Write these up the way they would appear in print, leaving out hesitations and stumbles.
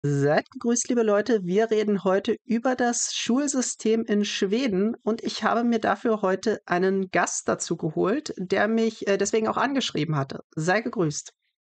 Seid gegrüßt, liebe Leute. Wir reden heute über das Schulsystem in Schweden und ich habe mir dafür heute einen Gast dazu geholt, der mich deswegen auch angeschrieben hatte. Sei gegrüßt.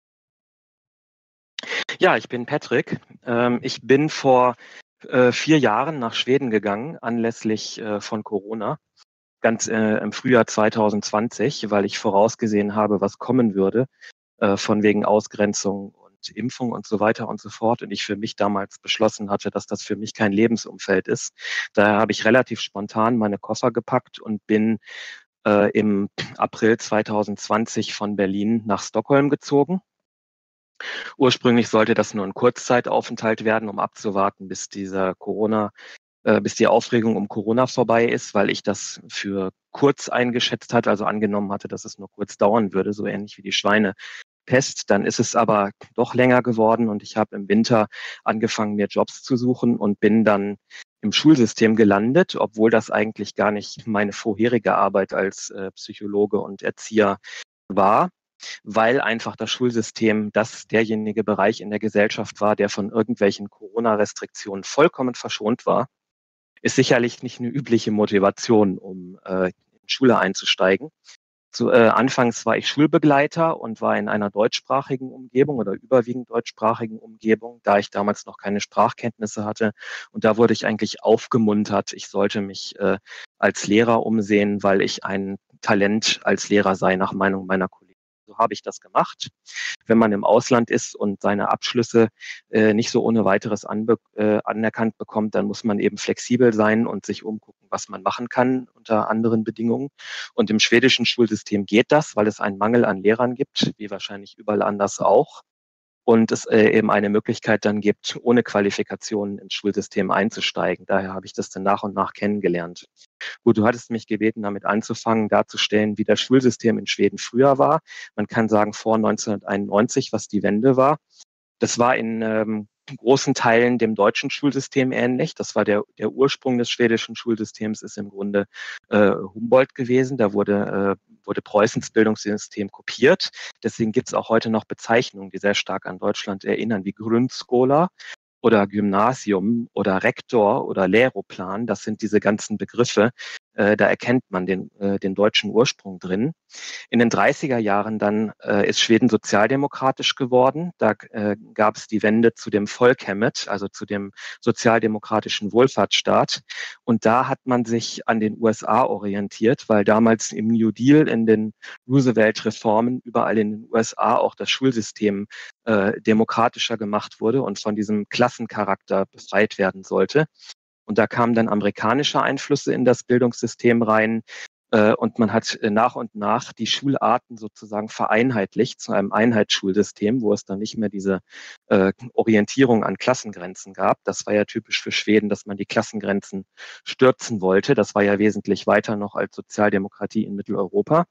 Ja, ich bin Patrick. Ich bin vor 4 Jahren nach Schweden gegangen, anlässlich von Corona, ganz im Frühjahr 2020, weil ich vorausgesehen habe, was kommen würde, von wegen Ausgrenzung und Impfung und so weiter und so fort. Und ich für mich damals beschlossen hatte, dass das für mich kein Lebensumfeld ist. Daher habe ich relativ spontan meine Koffer gepackt und bin im April 2020 von Berlin nach Stockholm gezogen. Ursprünglich sollte das nur ein Kurzzeitaufenthalt werden, um abzuwarten, bis die Aufregung um Corona vorbei ist, weil ich das für kurz eingeschätzt hatte, also angenommen hatte, dass es nur kurz dauern würde, so ähnlich wie die Schweinepest. Dann ist es aber doch länger geworden und ich habe im Winter angefangen, mir Jobs zu suchen und bin dann im Schulsystem gelandet, obwohl das eigentlich gar nicht meine vorherige Arbeit als Psychologe und Erzieher war, weil einfach das Schulsystem derjenige Bereich in der Gesellschaft war, der von irgendwelchen Corona-Restriktionen vollkommen verschont war. Ist sicherlich nicht eine übliche Motivation, um in Schule einzusteigen. Anfangs war ich Schulbegleiter und war in einer deutschsprachigen Umgebung oder überwiegend deutschsprachigen Umgebung, da ich damals noch keine Sprachkenntnisse hatte. Und da wurde ich eigentlich aufgemuntert, ich sollte mich als Lehrer umsehen, weil ich ein Talent als Lehrer sei, nach Meinung meiner Kollegen. So habe ich das gemacht. Wenn man im Ausland ist und seine Abschlüsse nicht so ohne weiteres anerkannt bekommt, dann muss man eben flexibel sein und sich umgucken, was man machen kann unter anderen Bedingungen. Und im schwedischen Schulsystem geht das, weil es einen Mangel an Lehrern gibt, wie wahrscheinlich überall anders auch. Und es eben eine Möglichkeit dann gibt, ohne Qualifikationen ins Schulsystem einzusteigen. Daher habe ich das dann nach und nach kennengelernt. Gut, du hattest mich gebeten, damit anzufangen, darzustellen, wie das Schulsystem in Schweden früher war. Man kann sagen vor 1991, was die Wende war. Das war in großen Teilen dem deutschen Schulsystem ähnlich. Das war der Ursprung des schwedischen Schulsystems, ist im Grunde Humboldt gewesen. Da wurde Preußens Bildungssystem kopiert. Deswegen gibt es auch heute noch Bezeichnungen, die sehr stark an Deutschland erinnern, wie Grundskola oder Gymnasium oder Rektor oder Lehroplan. Das sind diese ganzen Begriffe. Da erkennt man den deutschen Ursprung drin. In den 30er Jahren dann ist Schweden sozialdemokratisch geworden. Da gab es die Wende zu dem Folkhemmet, also zu dem sozialdemokratischen Wohlfahrtsstaat. Und da hat man sich an den USA orientiert, weil damals im New Deal, in den Roosevelt-Reformen überall in den USA auch das Schulsystem demokratischer gemacht wurde und von diesem Klassencharakter befreit werden sollte. Und da kamen dann amerikanische Einflüsse in das Bildungssystem rein. Und man hat nach und nach die Schularten sozusagen vereinheitlicht zu einem Einheitsschulsystem, wo es dann nicht mehr diese Orientierung an Klassengrenzen gab. Das war ja typisch für Schweden, dass man die Klassengrenzen stürzen wollte. Das war ja wesentlich weiter noch als Sozialdemokratie in Mitteleuropa.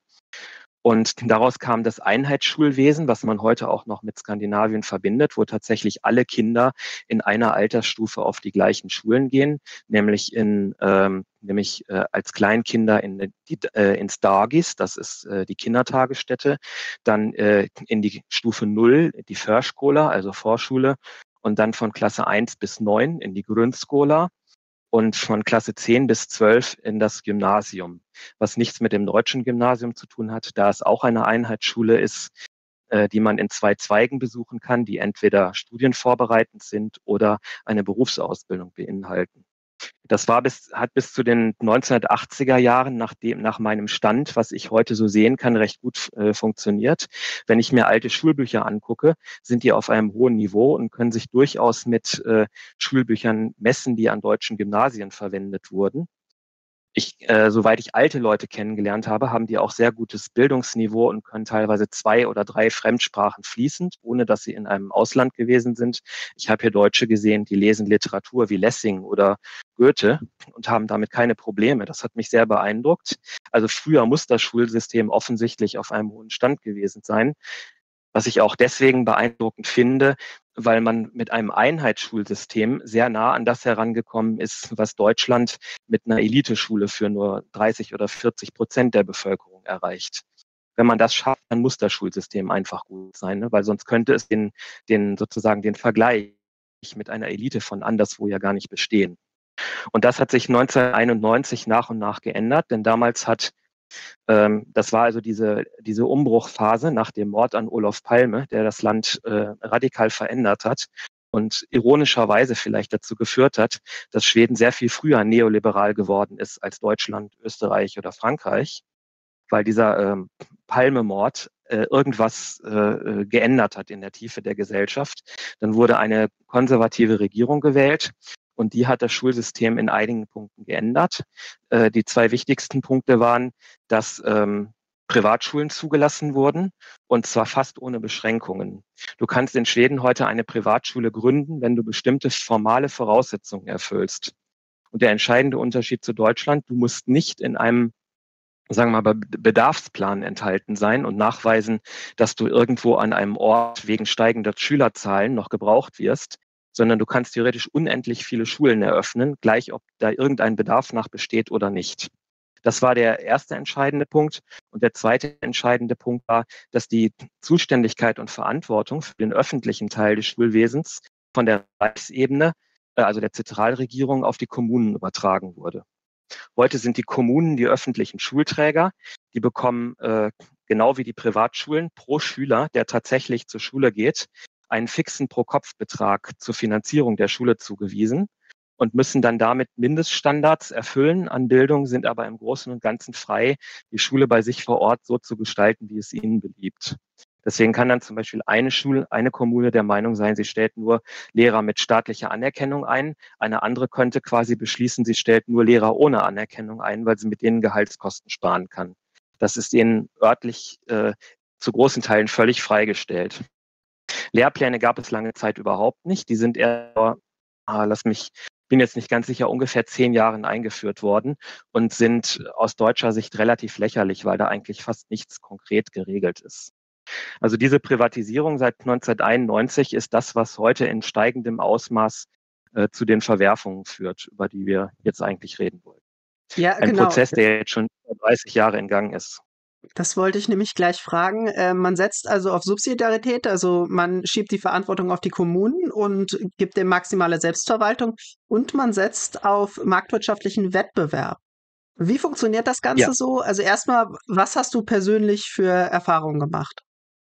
Und daraus kam das Einheitsschulwesen, was man heute auch noch mit Skandinavien verbindet, wo tatsächlich alle Kinder in einer Altersstufe auf die gleichen Schulen gehen, nämlich als Kleinkinder ins Dagis, das ist die Kindertagesstätte, dann in die Stufe 0, die Förskola, also Vorschule, und dann von Klasse 1 bis 9 in die Grundskola und von Klasse 10 bis 12 in das Gymnasium, was nichts mit dem deutschen Gymnasium zu tun hat, da es auch eine Einheitsschule ist, die man in 2 Zweigen besuchen kann, die entweder studienvorbereitend sind oder eine Berufsausbildung beinhalten. Hat bis zu den 1980er Jahren nach meinem Stand, was ich heute so sehen kann, recht gut funktioniert. Wenn ich mir alte Schulbücher angucke, sind die auf einem hohen Niveau und können sich durchaus mit Schulbüchern messen, die an deutschen Gymnasien verwendet wurden. Soweit ich alte Leute kennengelernt habe, haben die auch sehr gutes Bildungsniveau und können teilweise 2 oder 3 Fremdsprachen fließend, ohne dass sie in einem Ausland gewesen sind. Ich habe hier Deutsche gesehen, die lesen Literatur wie Lessing oder Goethe und haben damit keine Probleme. Das hat mich sehr beeindruckt. Also früher muss das Schulsystem offensichtlich auf einem hohen Stand gewesen sein. Was ich auch deswegen beeindruckend finde, weil man mit einem Einheitsschulsystem sehr nah an das herangekommen ist, was Deutschland mit einer Eliteschule für nur 30 oder 40% der Bevölkerung erreicht. Wenn man das schafft, dann muss das Schulsystem einfach gut sein, ne? Weil sonst könnte es sozusagen den Vergleich mit einer Elite von anderswo ja gar nicht bestehen. Und das hat sich 1991 nach und nach geändert, denn damals das war also diese Umbruchphase nach dem Mord an Olof Palme, der das Land radikal verändert hat und ironischerweise vielleicht dazu geführt hat, dass Schweden sehr viel früher neoliberal geworden ist als Deutschland, Österreich oder Frankreich, weil dieser Palme-Mord irgendwas geändert hat in der Tiefe der Gesellschaft. Dann wurde eine konservative Regierung gewählt und die hat das Schulsystem in einigen Punkten geändert. Die zwei wichtigsten Punkte waren, dass Privatschulen zugelassen wurden und zwar fast ohne Beschränkungen. Du kannst in Schweden heute eine Privatschule gründen, wenn du bestimmte formale Voraussetzungen erfüllst. Und der entscheidende Unterschied zu Deutschland, du musst nicht in einem, sagen wir mal, Bedarfsplan enthalten sein und nachweisen, dass du irgendwo an einem Ort wegen steigender Schülerzahlen noch gebraucht wirst, sondern du kannst theoretisch unendlich viele Schulen eröffnen, gleich ob da irgendein Bedarf nach besteht oder nicht. Das war der erste entscheidende Punkt. Und der zweite entscheidende Punkt war, dass die Zuständigkeit und Verantwortung für den öffentlichen Teil des Schulwesens von der Reichsebene, also der Zentralregierung, auf die Kommunen übertragen wurde. Heute sind die Kommunen die öffentlichen Schulträger. Die bekommen genau wie die Privatschulen pro Schüler, der tatsächlich zur Schule geht, einen fixen Pro-Kopf-Betrag zur Finanzierung der Schule zugewiesen und müssen dann damit Mindeststandards erfüllen an Bildung, sind aber im Großen und Ganzen frei, die Schule bei sich vor Ort so zu gestalten, wie es ihnen beliebt. Deswegen kann dann zum Beispiel eine Kommune der Meinung sein, sie stellt nur Lehrer mit staatlicher Anerkennung ein. Eine andere könnte quasi beschließen, sie stellt nur Lehrer ohne Anerkennung ein, weil sie mit denen Gehaltskosten sparen kann. Das ist ihnen örtlich zu großen Teilen völlig freigestellt. Lehrpläne gab es lange Zeit überhaupt nicht. Die sind eher, bin jetzt nicht ganz sicher, ungefähr 10 Jahren eingeführt worden und sind aus deutscher Sicht relativ lächerlich, weil da eigentlich fast nichts konkret geregelt ist. Also diese Privatisierung seit 1991 ist das, was heute in steigendem Ausmaß zu den Verwerfungen führt, über die wir jetzt eigentlich reden wollen. Ja, Ein genau. Prozess, der jetzt schon 30 Jahre in Gang ist. Das wollte ich nämlich gleich fragen. Man setzt also auf Subsidiarität, also man schiebt die Verantwortung auf die Kommunen und gibt dem maximale Selbstverwaltung und man setzt auf marktwirtschaftlichen Wettbewerb. Wie funktioniert das Ja, Ganze so? Also erstmal, was hast du persönlich für Erfahrungen gemacht?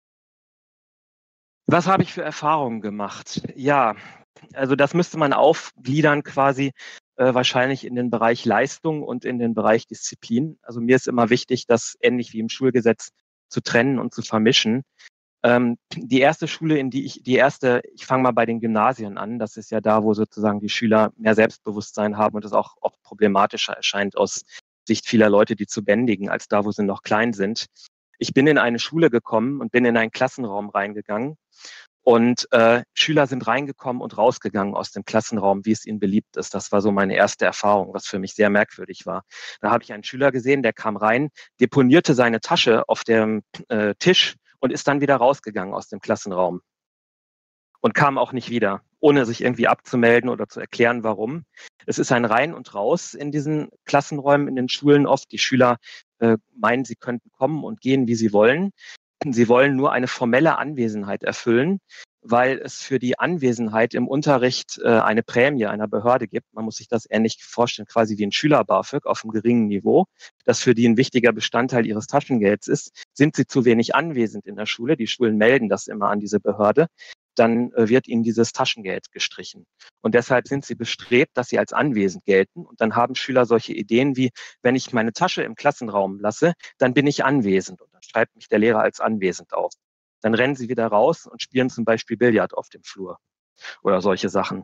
was habe ich für Erfahrungen gemacht? Ja, also das müsste man aufgliedern quasi wahrscheinlich in den Bereich Leistung und in den Bereich Disziplin. Also mir ist immer wichtig, das ähnlich wie im Schulgesetz zu trennen und zu vermischen. Die erste Schule, ich fange mal bei den Gymnasien an, das ist ja da, wo sozusagen die Schüler mehr Selbstbewusstsein haben und es auch oft problematischer erscheint aus Sicht vieler Leute, die zu bändigen, als da, wo sie noch klein sind. Ich bin in eine Schule gekommen und bin in einen Klassenraum reingegangen und Schüler sind reingekommen und rausgegangen aus dem Klassenraum, wie es ihnen beliebt ist. Das war so meine erste Erfahrung, was für mich sehr merkwürdig war. Da habe ich einen Schüler gesehen, der kam rein, deponierte seine Tasche auf dem Tisch und ist dann wieder rausgegangen aus dem Klassenraum und kam auch nicht wieder, ohne sich irgendwie abzumelden oder zu erklären, warum. Es ist ein Rein und Raus in diesen Klassenräumen, in den Schulen oft. Die Schüler meinen, sie könnten kommen und gehen, wie sie wollen. Sie wollen nur eine formelle Anwesenheit erfüllen, weil es für die Anwesenheit im Unterricht eine Prämie einer Behörde gibt. Man muss sich das ähnlich vorstellen, quasi wie ein Schüler-BAföG auf einem geringen Niveau, das für die ein wichtiger Bestandteil ihres Taschengelds ist. Sind sie zu wenig anwesend in der Schule, die Schulen melden das immer an diese Behörde, dann wird ihnen dieses Taschengeld gestrichen. Und deshalb sind sie bestrebt, dass sie als anwesend gelten. Und dann haben Schüler solche Ideen wie, wenn ich meine Tasche im Klassenraum lasse, dann bin ich anwesend. Und dann schreibt mich der Lehrer als anwesend auf. Dann rennen sie wieder raus und spielen zum Beispiel Billard auf dem Flur oder solche Sachen.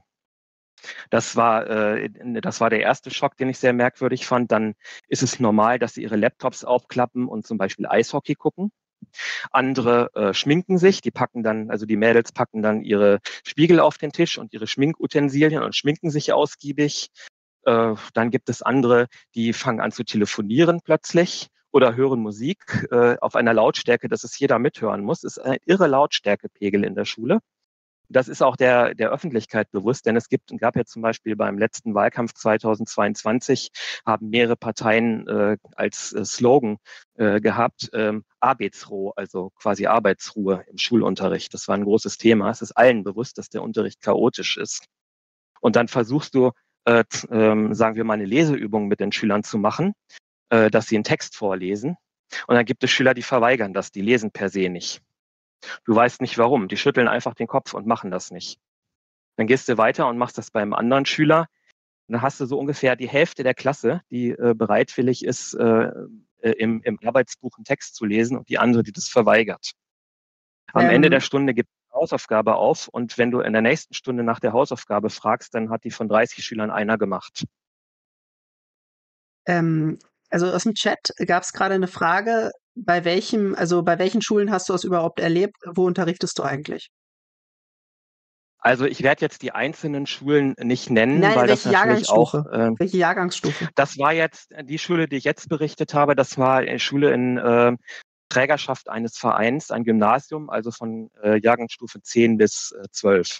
Das war der erste Schock, den ich sehr merkwürdig fand. Dann ist es normal, dass sie ihre Laptops aufklappen und zum Beispiel Eishockey gucken. Andere schminken sich, also die Mädels packen dann ihre Spiegel auf den Tisch und ihre Schminkutensilien und schminken sich ausgiebig. Dann gibt es andere, die fangen an zu telefonieren plötzlich oder hören Musik auf einer Lautstärke, dass es jeder mithören muss. Es ist ein irre Lautstärkepegel in der Schule. Das ist auch der Öffentlichkeit bewusst, denn gab ja zum Beispiel beim letzten Wahlkampf 2022, haben mehrere Parteien als Slogan gehabt, Arbeitsruhe, also quasi Arbeitsruhe im Schulunterricht. Das war ein großes Thema. Es ist allen bewusst, dass der Unterricht chaotisch ist. Und dann versuchst du, sagen wir mal, eine Leseübung mit den Schülern zu machen, dass sie einen Text vorlesen. Und dann gibt es Schüler, die verweigern das, die lesen per se nicht. Du weißt nicht warum. Die schütteln einfach den Kopf und machen das nicht. Dann gehst du weiter und machst das beim anderen Schüler. Und dann hast du so ungefähr die Hälfte der Klasse, die bereitwillig ist, im Arbeitsbuch einen Text zu lesen und die andere, die das verweigert. Am Ende der Stunde gibt es eine Hausaufgabe auf und wenn du in der nächsten Stunde nach der Hausaufgabe fragst, dann hat die von 30 Schülern einer gemacht. Also aus dem Chat gab es gerade eine Frage, bei welchen Schulen hast du das überhaupt erlebt? Wo unterrichtest du eigentlich? Also ich werde jetzt die einzelnen Schulen nicht nennen, Nein, weil das welche natürlich auch, Jahrgangsstufe? Welche Jahrgangsstufe? das war jetzt die Schule, die ich jetzt berichtet habe, das war eine Schule in Trägerschaft eines Vereins, ein Gymnasium, also von Jahrgangsstufe 10 bis 12.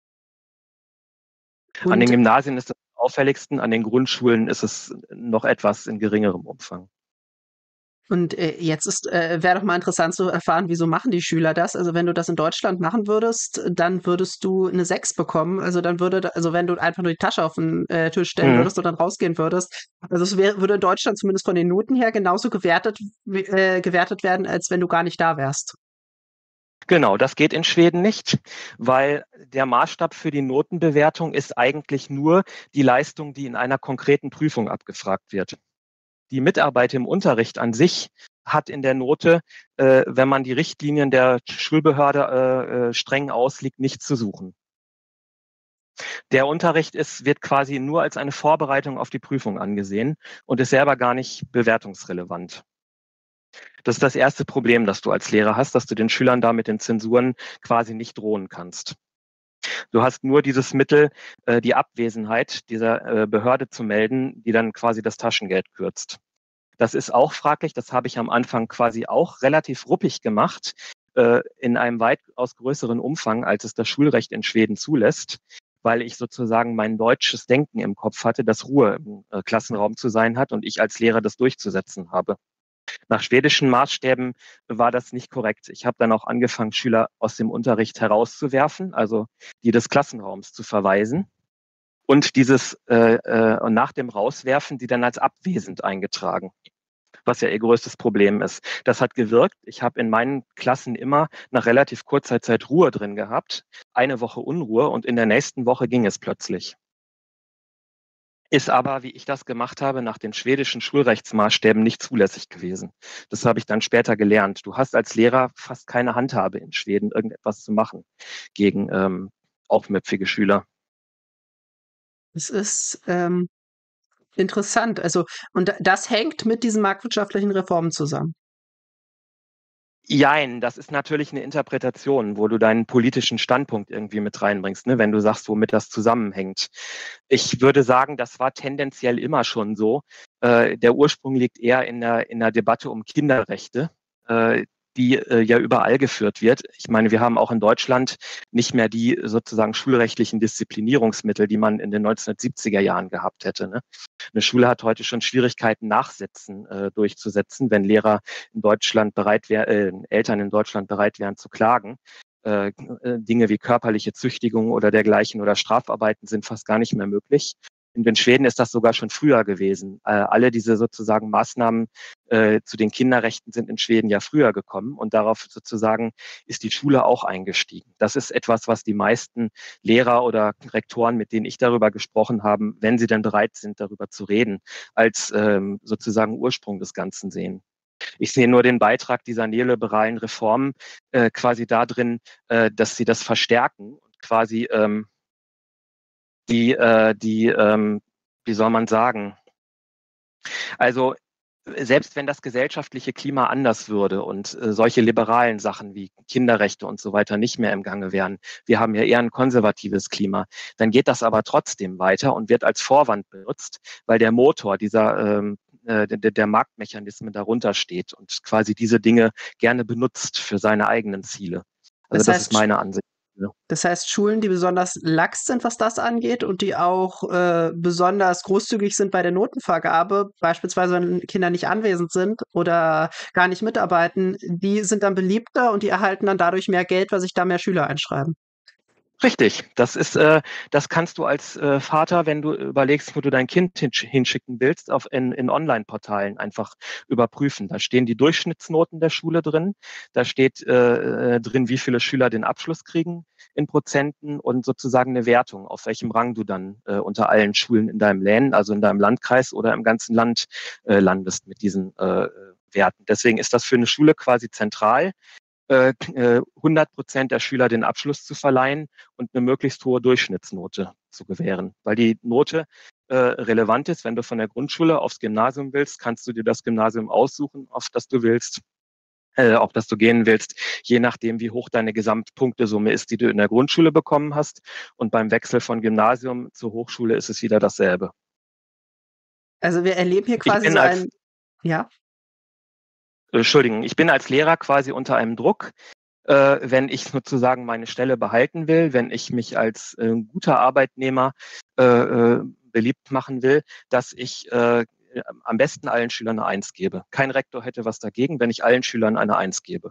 An den Und Gymnasien ist das am auffälligsten, an den Grundschulen ist es noch etwas in geringerem Umfang. Jetzt wäre doch mal interessant zu erfahren, wieso machen die Schüler das? Also wenn du das in Deutschland machen würdest, dann würdest du eine 6 bekommen. Also wenn du einfach nur die Tasche auf den Tisch stellen würdest und dann rausgehen würdest. Also würde in Deutschland zumindest von den Noten her genauso gewertet werden, als wenn du gar nicht da wärst. Genau, das geht in Schweden nicht, weil der Maßstab für die Notenbewertung ist eigentlich nur die Leistung, die in einer konkreten Prüfung abgefragt wird. Die Mitarbeit im Unterricht an sich hat in der Note, wenn man die Richtlinien der Schulbehörde streng auslegt, nichts zu suchen. Der Unterricht wird quasi nur als eine Vorbereitung auf die Prüfung angesehen und ist selber gar nicht bewertungsrelevant. Das ist das erste Problem, das du als Lehrer hast, dass du den Schülern da mit den Zensuren quasi nicht drohen kannst. Du hast nur dieses Mittel, die Abwesenheit dieser Behörde zu melden, die dann quasi das Taschengeld kürzt. Das ist auch fraglich, das habe ich am Anfang quasi auch relativ ruppig gemacht, in einem weitaus größeren Umfang, als es das Schulrecht in Schweden zulässt, weil ich sozusagen mein deutsches Denken im Kopf hatte, dass Ruhe im Klassenraum zu sein hat und ich als Lehrer das durchzusetzen habe. Nach schwedischen Maßstäben war das nicht korrekt. Ich habe dann auch angefangen, Schüler aus dem Unterricht herauszuwerfen, also die des Klassenraums zu verweisen und nach dem Rauswerfen die dann als abwesend eingetragen, was ja ihr größtes Problem ist. Das hat gewirkt. Ich habe in meinen Klassen immer nach relativ kurzer Zeit Ruhe drin gehabt, eine Woche Unruhe und in der nächsten Woche ging es plötzlich. Ist aber, wie ich das gemacht habe, nach den schwedischen Schulrechtsmaßstäben nicht zulässig gewesen. Das habe ich dann später gelernt. Du hast als Lehrer fast keine Handhabe in Schweden, irgendetwas zu machen gegen aufmüpfige Schüler. Es ist interessant. Also, und das hängt mit diesen marktwirtschaftlichen Reformen zusammen. Jein, das ist natürlich eine Interpretation, wo du deinen politischen Standpunkt irgendwie mit reinbringst, ne, wenn du sagst, womit das zusammenhängt. Ich würde sagen, das war tendenziell immer schon so. Der Ursprung liegt eher in der Debatte um Kinderrechte, die ja überall geführt wird. Ich meine, wir haben auch in Deutschland nicht mehr die sozusagen schulrechtlichen Disziplinierungsmittel, die man in den 1970er Jahren gehabt hätte. Ne? Eine Schule hat heute schon Schwierigkeiten, Nachsätzen durchzusetzen, wenn Lehrer in Deutschland Eltern in Deutschland bereit wären zu klagen. Dinge wie körperliche Züchtigung oder dergleichen oder Strafarbeiten sind fast gar nicht mehr möglich. In Schweden ist das sogar schon früher gewesen. Alle diese sozusagen Maßnahmen zu den Kinderrechten sind in Schweden ja früher gekommen und darauf sozusagen ist die Schule auch eingestiegen. Das ist etwas, was die meisten Lehrer oder Rektoren, mit denen ich darüber gesprochen habe, wenn sie denn bereit sind, darüber zu reden, als sozusagen Ursprung des Ganzen sehen. Ich sehe nur den Beitrag dieser neoliberalen Reformen quasi darin, dass sie das verstärken und quasi wie soll man sagen? Also selbst wenn das gesellschaftliche Klima anders würde und solche liberalen Sachen wie Kinderrechte und so weiter nicht mehr im Gange wären, wir haben ja eher ein konservatives Klima, dann geht das aber trotzdem weiter und wird als Vorwand benutzt, weil der Motor der Marktmechanismen darunter steht und quasi diese Dinge gerne benutzt für seine eigenen Ziele. Also das ist meine Ansicht. Das heißt, Schulen, die besonders lax sind, was das angeht und die auch besonders großzügig sind bei der Notenvergabe, beispielsweise wenn Kinder nicht anwesend sind oder gar nicht mitarbeiten, die sind dann beliebter und die erhalten dann dadurch mehr Geld, weil sich da mehr Schüler einschreiben. Richtig, das kannst du als Vater, wenn du überlegst, wo du dein Kind hinschicken willst, in Online-Portalen einfach überprüfen. Da stehen die Durchschnittsnoten der Schule drin, da steht drin, wie viele Schüler den Abschluss kriegen in Prozenten und sozusagen eine Wertung, auf welchem Rang du dann unter allen Schulen in deinem also in deinem Landkreis oder im ganzen Land landest mit diesen Werten. Deswegen ist das für eine Schule quasi zentral, 100% der Schüler den Abschluss zu verleihen und eine möglichst hohe Durchschnittsnote zu gewähren. Weil die Note relevant ist, wenn du von der Grundschule aufs Gymnasium willst, kannst du dir das Gymnasium aussuchen, auf das du willst, auf das du gehen willst, je nachdem, wie hoch deine Gesamtpunktesumme ist, die du in der Grundschule bekommen hast. Und beim Wechsel von Gymnasium zur Hochschule ist es wieder dasselbe. Also wir erleben hier Ich quasi bin so als, ein, ja. Entschuldigung, ich bin als Lehrer quasi unter einem Druck, wenn ich sozusagen meine Stelle behalten will, wenn ich mich als guter Arbeitnehmer beliebt machen will, dass ich am besten allen Schülern eine Eins gebe. Kein Rektor hätte was dagegen, wenn ich allen Schülern eine Eins gebe.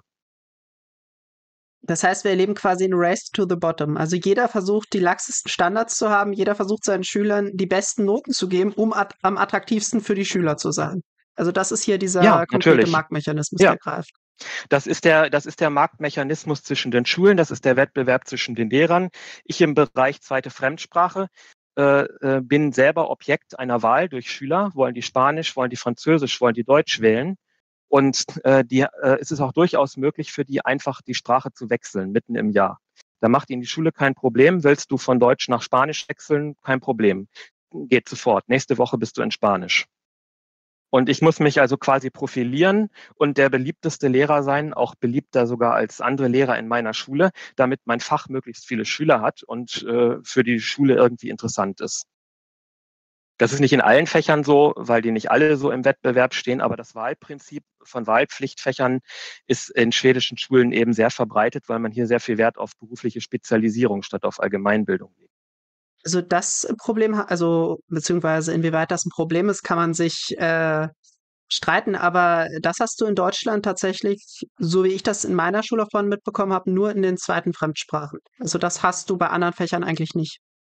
Das heißt, wir erleben quasi ein Race to the bottom. Also jeder versucht, die laxesten Standards zu haben, jeder versucht seinen Schülern die besten Noten zu geben, um am attraktivsten für die Schüler zu sein. Also das ist hier Ja, dieser konkrete natürlich. Marktmechanismus, Ja, der greift. das ist der Marktmechanismus zwischen den Schulen, das ist der Wettbewerb zwischen den Lehrern. Ich im Bereich zweite Fremdsprache bin selber Objekt einer Wahl durch Schüler. Wollen die Spanisch, wollen die Französisch, wollen die Deutsch wählen? Und es ist auch durchaus möglich für die, einfach die Sprache zu wechseln, mitten im Jahr. Da macht ihnen die Schule kein Problem. Willst du von Deutsch nach Spanisch wechseln? Kein Problem. Geht sofort. Nächste Woche bist du in Spanisch. Und ich muss mich also quasi profilieren und der beliebteste Lehrer sein, auch beliebter sogar als andere Lehrer in meiner Schule, damit mein Fach möglichst viele Schüler hat und für die Schule irgendwie interessant ist. Das ist nicht in allen Fächern so, weil die nicht alle so im Wettbewerb stehen, aber das Wahlprinzip von Wahlpflichtfächern ist in schwedischen Schulen eben sehr verbreitet, weil man hier sehr viel Wert auf berufliche Spezialisierung statt auf Allgemeinbildung legt. Also das Problem, also beziehungsweise inwieweit das ein Problem ist, kann man sich streiten, aber das hast du in Deutschland tatsächlich, so wie ich das in meiner Schullaufbahn mitbekommen habe, nur in den zweiten Fremdsprachen. Also das hast du bei anderen Fächern eigentlich nicht.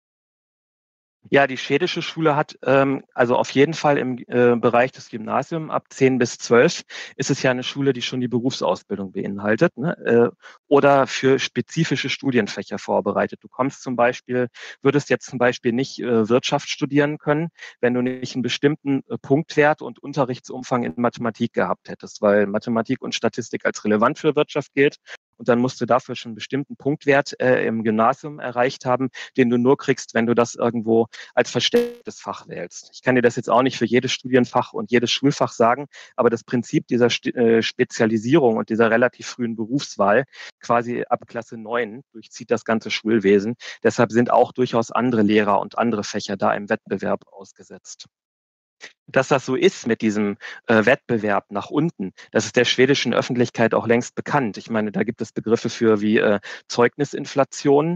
Ja, die schwedische Schule hat also auf jeden Fall im Bereich des Gymnasiums ab 10 bis 12 ist es ja eine Schule, die schon die Berufsausbildung beinhaltet, ne? Oder für spezifische Studienfächer vorbereitet. Du würdest jetzt zum Beispiel nicht Wirtschaft studieren können, wenn du nicht einen bestimmten Punktwert und Unterrichtsumfang in Mathematik gehabt hättest, weil Mathematik und Statistik als relevant für Wirtschaft gilt. Und dann musst du dafür schon einen bestimmten Punktwert im Gymnasium erreicht haben, den du nur kriegst, wenn du das irgendwo als verstecktes Fach wählst. Ich kann dir das jetzt auch nicht für jedes Studienfach und jedes Schulfach sagen, aber das Prinzip dieser Spezialisierung und dieser relativ frühen Berufswahl, quasi ab Klasse 9, durchzieht das ganze Schulwesen. Deshalb sind auch durchaus andere Lehrer und andere Fächer da im Wettbewerb ausgesetzt. Dass das so ist mit diesem Wettbewerb nach unten, das ist der schwedischen Öffentlichkeit auch längst bekannt. Ich meine, da gibt es Begriffe für wie Zeugnisinflation,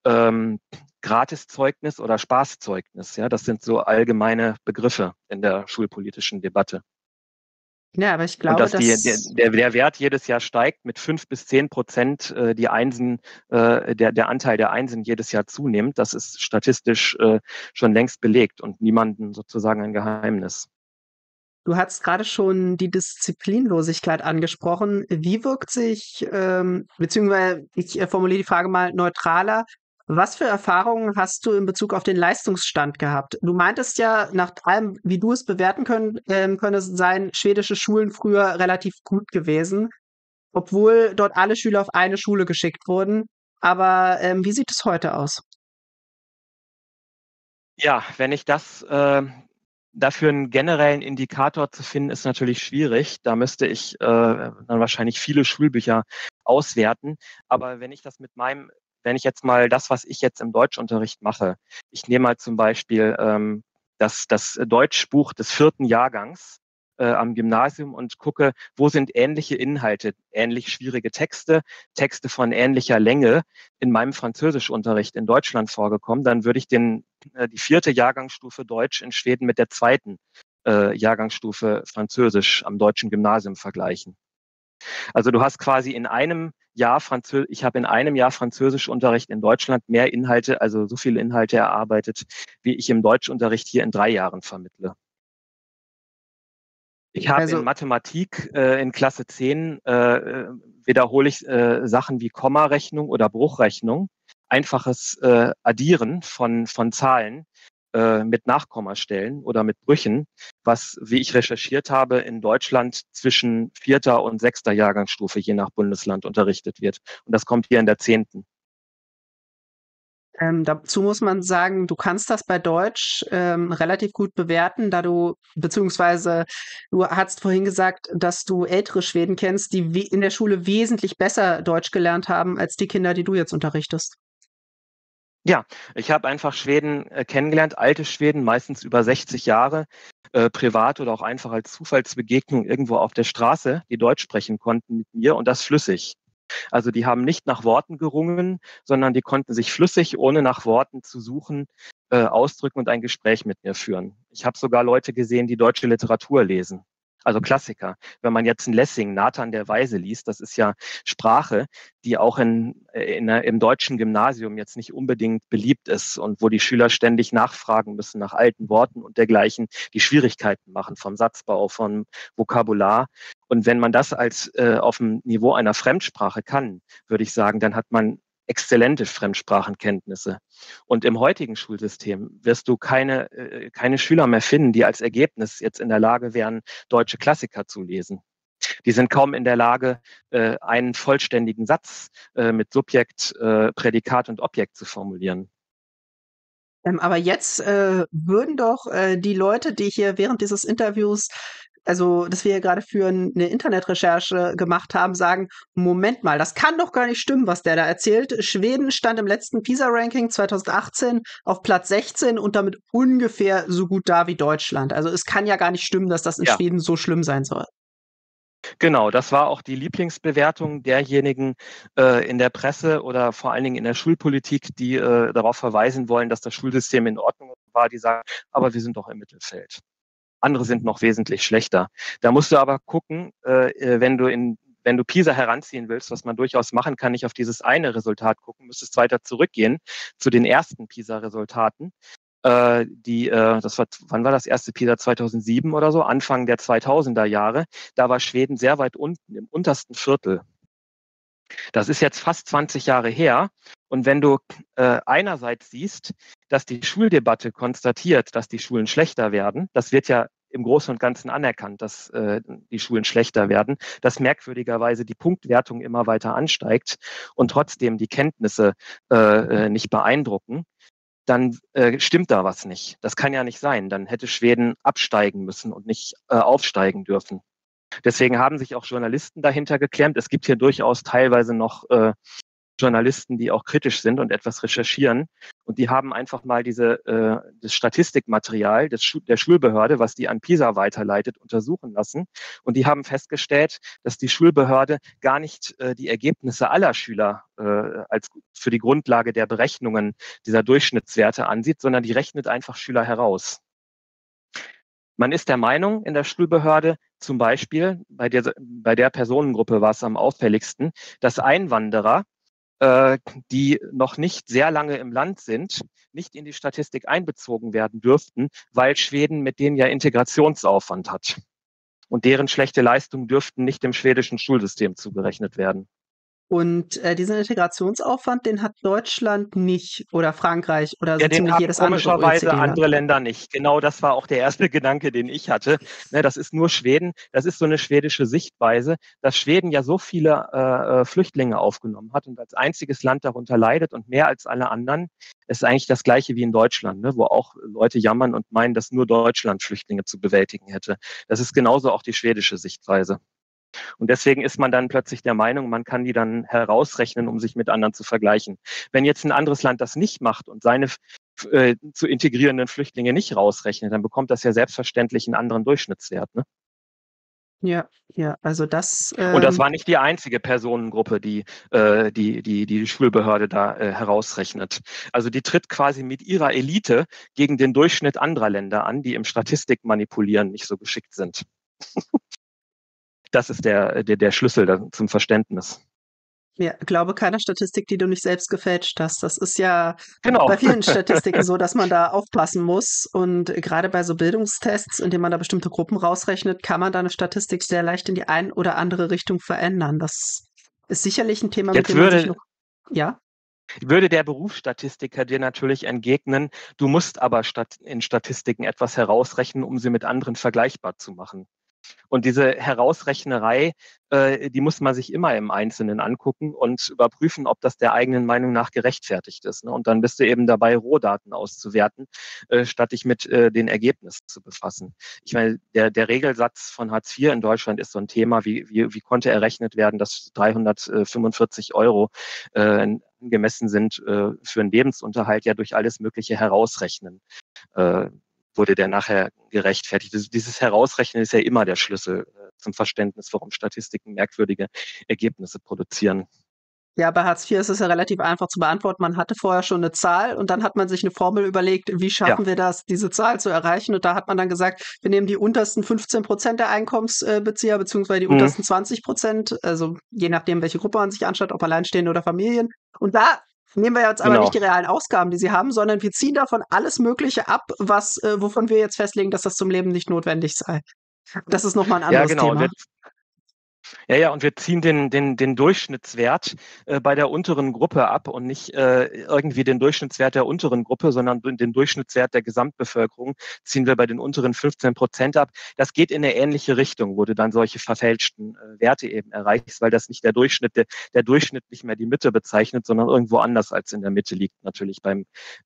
Gratiszeugnis oder Spaßzeugnis. Ja, das sind so allgemeine Begriffe in der schulpolitischen Debatte. Ja, aber ich Und glaube, dass dass der Wert jedes Jahr steigt mit 5 bis 10%, die Einsen, der Anteil der Einsen jedes Jahr zunimmt, das ist statistisch schon längst belegt und niemandem sozusagen ein Geheimnis. du hast gerade schon die Disziplinlosigkeit angesprochen. Wie wirkt sich, beziehungsweise ich formuliere die Frage mal neutraler, was für Erfahrungen hast du in Bezug auf den Leistungsstand gehabt? Du meintest ja, nach allem, wie du es bewerten könntest, seien schwedische Schulen früher relativ gut gewesen, obwohl dort alle Schüler auf eine Schule geschickt wurden. Aber wie sieht es heute aus? Ja, wenn ich das dafür einen generellen Indikator zu finden, ist natürlich schwierig. Da müsste ich dann wahrscheinlich viele Schulbücher auswerten. Aber wenn ich jetzt mal das, was ich jetzt im Deutschunterricht mache, ich nehme mal zum Beispiel das Deutschbuch des 4. Jahrgangs am Gymnasium und gucke, wo sind ähnliche Inhalte, ähnlich schwierige Texte, Texte von ähnlicher Länge in meinem Französischunterricht in Deutschland vorgekommen, dann würde ich die 4. Jahrgangsstufe Deutsch in Schweden mit der 2. Jahrgangsstufe Französisch am deutschen Gymnasium vergleichen. Also du hast quasi ich habe in einem Jahr Französischunterricht in Deutschland mehr Inhalte, also so viele Inhalte erarbeitet, wie ich im Deutschunterricht hier in 3 Jahren vermittle. Ich habe in Also, Mathematik in Klasse 10 wiederhole ich Sachen wie Kommarechnung oder Bruchrechnung, einfaches Addieren von Zahlen mit Nachkommastellen oder mit Brüchen, was, wie ich recherchiert habe, in Deutschland zwischen 4. und 6. Jahrgangsstufe je nach Bundesland unterrichtet wird. Und das kommt hier in der 10. dazu muss man sagen, du kannst das bei Deutsch relativ gut bewerten, beziehungsweise du hast vorhin gesagt, dass du ältere Schweden kennst, die in der Schule wesentlich besser Deutsch gelernt haben als die Kinder, die du jetzt unterrichtest. Ja, ich habe einfach Schweden kennengelernt, alte Schweden, meistens über 60 Jahre, privat oder auch einfach als Zufallsbegegnung irgendwo auf der Straße, die Deutsch sprechen konnten mit mir und das flüssig. Also die haben nicht nach Worten gerungen, sondern die konnten sich flüssig, ohne nach Worten zu suchen, ausdrücken und ein Gespräch mit mir führen. Ich habe sogar Leute gesehen, die deutsche Literatur lesen. Also Klassiker. Wenn man jetzt ein Lessing, Nathan der Weise liest, das ist ja Sprache, die auch im deutschen Gymnasium jetzt nicht unbedingt beliebt ist und wo die Schüler ständig nachfragen müssen nach alten Worten und dergleichen, die Schwierigkeiten machen vom Satzbau, vom Vokabular. Und wenn man das auf dem Niveau einer Fremdsprache kann, würde ich sagen, dann hat man exzellente Fremdsprachenkenntnisse. Und im heutigen Schulsystem wirst du keine Schüler mehr finden, die als Ergebnis jetzt in der Lage wären, deutsche Klassiker zu lesen. Die sind kaum in der Lage, einen vollständigen Satz mit Subjekt, Prädikat und Objekt zu formulieren. Aber jetzt würden doch die Leute, die hier während dieses Interviews, also das wir hier gerade für eine Internetrecherche gemacht haben, sagen, Moment mal, das kann doch gar nicht stimmen, was der da erzählt. Schweden stand im letzten PISA-Ranking 2018 auf Platz 16 und damit ungefähr so gut da wie Deutschland. Also es kann ja gar nicht stimmen, dass das in Ja, Schweden so schlimm sein soll. genau. Das war auch die Lieblingsbewertung derjenigen in der Presse oder vor allen Dingen in der Schulpolitik, die darauf verweisen wollen, dass das Schulsystem in Ordnung war. Die sagen, aber wir sind doch im Mittelfeld. Andere sind noch wesentlich schlechter. Da musst du aber gucken, wenn du PISA heranziehen willst, was man durchaus machen kann, nicht auf dieses eine Resultat gucken, müsstest weiter zurückgehen zu den ersten PISA-Resultaten. Wann war das erste PISA? 2007 oder so, Anfang der 2000er Jahre. Da war Schweden sehr weit unten, im untersten Viertel. Das ist jetzt fast 20 Jahre her. Und wenn du einerseits siehst, dass die Schuldebatte konstatiert, dass die Schulen schlechter werden, das wird ja im Großen und Ganzen anerkannt, dass die Schulen schlechter werden, dass merkwürdigerweise die Punktwertung immer weiter ansteigt und trotzdem die Kenntnisse nicht beeindrucken, dann stimmt da was nicht. Das kann ja nicht sein. Dann hätte Schweden absteigen müssen und nicht aufsteigen dürfen. Deswegen haben sich auch Journalisten dahinter geklemmt. Es gibt hier durchaus teilweise noch Journalisten, die auch kritisch sind und etwas recherchieren. Und die haben einfach mal das Statistikmaterial der Schulbehörde, was die an PISA weiterleitet, untersuchen lassen. Und die haben festgestellt, dass die Schulbehörde gar nicht die Ergebnisse aller Schüler als für die Grundlage der Berechnungen dieser Durchschnittswerte ansieht, sondern die rechnet einfach Schüler heraus. Man ist der Meinung in der Schulbehörde, zum Beispiel bei der Personengruppe war es am auffälligsten, dass Einwanderer, die noch nicht sehr lange im Land sind, nicht in die Statistik einbezogen werden dürften, weil Schweden mit denen ja Integrationsaufwand hat. Und deren schlechte Leistungen dürften nicht dem schwedischen Schulsystem zugerechnet werden. Und diesen Integrationsaufwand, den hat Deutschland nicht oder Frankreich oder Ja, so den ziemlich haben jedes andere komischerweise OECD-Land. andere Länder nicht. Genau das war auch der erste Gedanke, den ich hatte. Ne, das ist nur Schweden. Das ist so eine schwedische Sichtweise, dass Schweden ja so viele Flüchtlinge aufgenommen hat und als einziges Land darunter leidet und mehr als alle anderen. Ist eigentlich das Gleiche wie in Deutschland, ne, wo auch Leute jammern und meinen, dass nur Deutschland Flüchtlinge zu bewältigen hätte. Das ist genauso auch die schwedische Sichtweise. Und deswegen ist man dann plötzlich der Meinung, man kann die dann herausrechnen, um sich mit anderen zu vergleichen. Wenn jetzt ein anderes Land das nicht macht und seine zu integrierenden Flüchtlinge nicht rausrechnet, dann bekommt das ja selbstverständlich einen anderen Durchschnittswert. Ne? Ja, ja, also das, Und das war nicht die einzige Personengruppe, die Schulbehörde da herausrechnet. Also die tritt quasi mit ihrer Elite gegen den Durchschnitt anderer Länder an, die im Statistikmanipulieren nicht so geschickt sind. Das ist der Schlüssel zum Verständnis. ja, glaube keiner Statistik, die du nicht selbst gefälscht hast. Das ist ja Genau. bei vielen Statistiken so, dass man da aufpassen muss. Und gerade bei so Bildungstests, indem man da bestimmte Gruppen rausrechnet, kann man da eine Statistik sehr leicht in die ein oder andere Richtung verändern. Das ist sicherlich ein Thema, mit Jetzt dem man sich würde noch, ja. würde der Berufsstatistiker dir natürlich entgegnen, du musst aber in Statistiken etwas herausrechnen, um sie mit anderen vergleichbar zu machen. Und diese Herausrechnerei, die muss man sich immer im Einzelnen angucken und überprüfen, ob das der eigenen Meinung nach gerechtfertigt ist. Ne? Und dann bist du eben dabei, Rohdaten auszuwerten, statt dich mit den Ergebnissen zu befassen. Ich meine, der Regelsatz von Hartz IV in Deutschland ist so ein Thema, wie konnte errechnet werden, dass 345 Euro angemessen sind für einen Lebensunterhalt, ja durch alles Mögliche herausrechnen. Wurde der nachher gerechtfertigt. Dieses Herausrechnen ist ja immer der Schlüssel zum Verständnis, warum Statistiken merkwürdige Ergebnisse produzieren. Ja, bei Hartz IV ist es ja relativ einfach zu beantworten. Man hatte vorher schon eine Zahl und dann hat man sich eine Formel überlegt, wie Ja, schaffen wir das, diese Zahl zu erreichen? Und da hat man dann gesagt, wir nehmen die untersten 15% der Einkommensbezieher beziehungsweise die mhm. untersten 20%, also je nachdem, welche Gruppe man sich anschaut, ob Alleinstehende oder Familien. Und da nehmen wir jetzt aber nicht Genau. die realen Ausgaben, die sie haben, sondern wir ziehen davon alles Mögliche ab, wovon wir jetzt festlegen, dass das zum Leben nicht notwendig sei. Das ist noch mal 'n Ja, anderes genau. Und Thema. und wir ziehen den Durchschnittswert bei der unteren Gruppe ab und nicht irgendwie den Durchschnittswert der unteren Gruppe, sondern den Durchschnittswert der Gesamtbevölkerung ziehen wir bei den unteren 15% ab. Das geht in eine ähnliche Richtung, wo du dann solche verfälschten Werte eben erreichst, weil das nicht der Durchschnitt nicht mehr die Mitte bezeichnet, sondern irgendwo anders als in der Mitte liegt, natürlich beim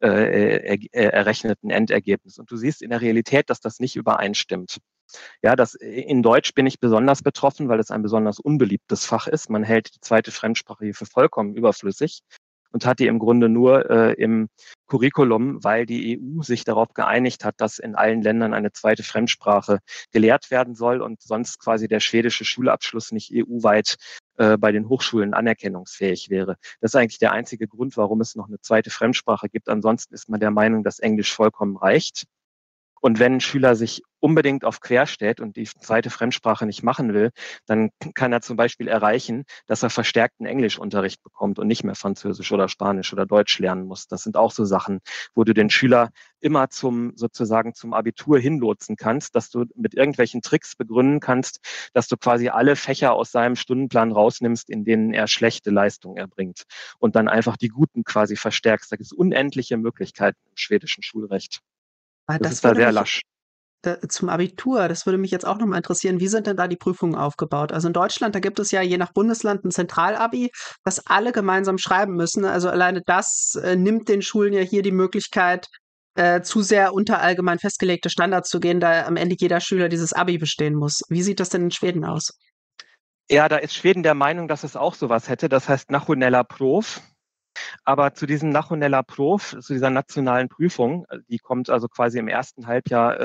errechneten Endergebnis. Und du siehst in der Realität, dass das nicht übereinstimmt. Ja, in Deutsch bin ich besonders betroffen, weil es ein besonders unbeliebtes Fach ist. Man hält die zweite Fremdsprache hier für vollkommen überflüssig und hat die im Grunde nur im Curriculum, weil die EU sich darauf geeinigt hat, dass in allen Ländern eine zweite Fremdsprache gelehrt werden soll und sonst quasi der schwedische Schulabschluss nicht EU-weit bei den Hochschulen anerkennungsfähig wäre. Das ist eigentlich der einzige Grund, warum es noch eine zweite Fremdsprache gibt. Ansonsten ist man der Meinung, dass Englisch vollkommen reicht. Und wenn ein Schüler sich unbedingt auf Quer stellt und die zweite Fremdsprache nicht machen will, dann kann er zum Beispiel erreichen, dass er verstärkten Englischunterricht bekommt und nicht mehr Französisch oder Spanisch oder Deutsch lernen muss. Das sind auch so Sachen, wo du den Schüler immer sozusagen zum Abitur hinlotsen kannst, dass du mit irgendwelchen Tricks begründen kannst, dass du quasi alle Fächer aus seinem Stundenplan rausnimmst, in denen er schlechte Leistungen erbringt und dann einfach die guten quasi verstärkst. Da gibt es unendliche Möglichkeiten im schwedischen Schulrecht. Ah, Das das ist da würde sehr mich lasch. zum Abitur, das würde mich jetzt auch noch mal interessieren, wie sind denn da die Prüfungen aufgebaut? Also in Deutschland, da gibt es ja je nach Bundesland ein Zentralabi, das alle gemeinsam schreiben müssen. Also alleine das nimmt den Schulen ja hier die Möglichkeit, zu sehr unter allgemein festgelegte Standards zu gehen, da am Ende jeder Schüler dieses Abi bestehen muss. Wie sieht das denn in Schweden aus? Ja, da ist Schweden der Meinung, dass es auch sowas hätte. Das heißt Nationella Prof. Aber zu diesem Nationella Prof, zu dieser nationalen Prüfung, die kommt also quasi im ersten Halbjahr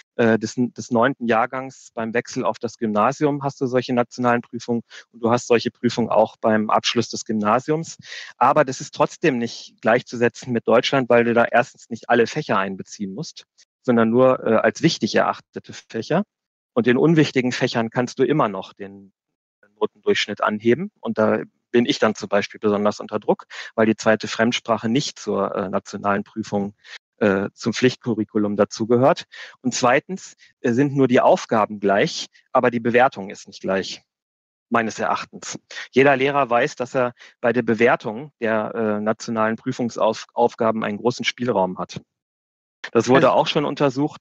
des 9. Jahrgangs beim Wechsel auf das Gymnasium, hast du solche nationalen Prüfungen und du hast solche Prüfungen auch beim Abschluss des Gymnasiums. Aber das ist trotzdem nicht gleichzusetzen mit Deutschland, weil du da erstens nicht alle Fächer einbeziehen musst, sondern nur als wichtig erachtete Fächer. Und in unwichtigen Fächern kannst du immer noch den Notendurchschnitt anheben. Und da bin ich dann zum Beispiel besonders unter Druck, weil die zweite Fremdsprache nicht zur nationalen Prüfung zum Pflichtcurriculum dazugehört. Und zweitens sind nur die Aufgaben gleich, aber die Bewertung ist nicht gleich, meines Erachtens. Jeder Lehrer weiß, dass er bei der Bewertung der nationalen Prüfungsaufgaben einen großen Spielraum hat. Das Also wurde auch schon untersucht.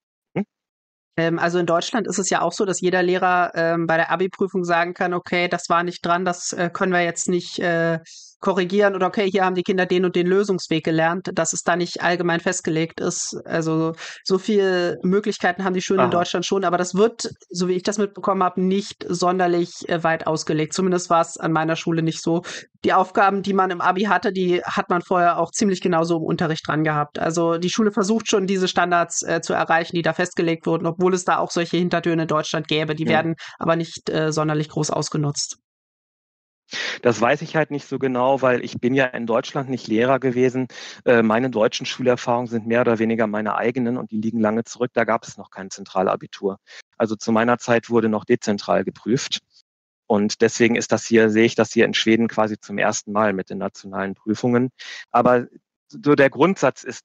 Also in Deutschland ist es ja auch so, dass jeder Lehrer bei der Abi-Prüfung sagen kann, okay, das war nicht dran, das können wir jetzt nicht korrigieren oder okay, hier haben die Kinder den und den Lösungsweg gelernt, dass es da nicht allgemein festgelegt ist. Also so viele Möglichkeiten haben die Schulen in Aha. Deutschland schon, aber das wird, so wie ich das mitbekommen habe, nicht sonderlich weit ausgelegt. Zumindest war es an meiner Schule nicht so. Die Aufgaben, die man im Abi hatte, die hat man vorher auch ziemlich genauso im Unterricht dran gehabt. Also die Schule versucht schon, diese Standards zu erreichen, die da festgelegt wurden, obwohl es da auch solche Hintertöne in Deutschland gäbe. Die Mhm. werden aber nicht sonderlich groß ausgenutzt. Das weiß ich halt nicht so genau, weil ich bin ja in Deutschland nicht Lehrer gewesen. Meine deutschen Schulerfahrungen sind mehr oder weniger meine eigenen und die liegen lange zurück. Da gab es noch kein Zentralabitur. Also zu meiner Zeit wurde noch dezentral geprüft. Und deswegen sehe ich das hier in Schweden quasi zum ersten Mal mit den nationalen Prüfungen. Aber so der Grundsatz ist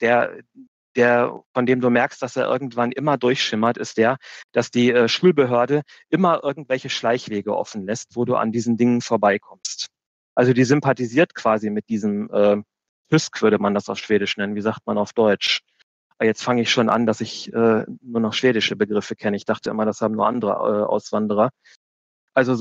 von dem du merkst, dass er irgendwann immer durchschimmert, ist dass die Schulbehörde immer irgendwelche Schleichwege offen lässt, wo du an diesen Dingen vorbeikommst. Also die sympathisiert quasi mit diesem Tysk, würde man das auf Schwedisch nennen. Wie sagt man auf Deutsch? Jetzt fange ich schon an, dass ich nur noch schwedische Begriffe kenne. Ich dachte immer, das haben nur andere Auswanderer. Also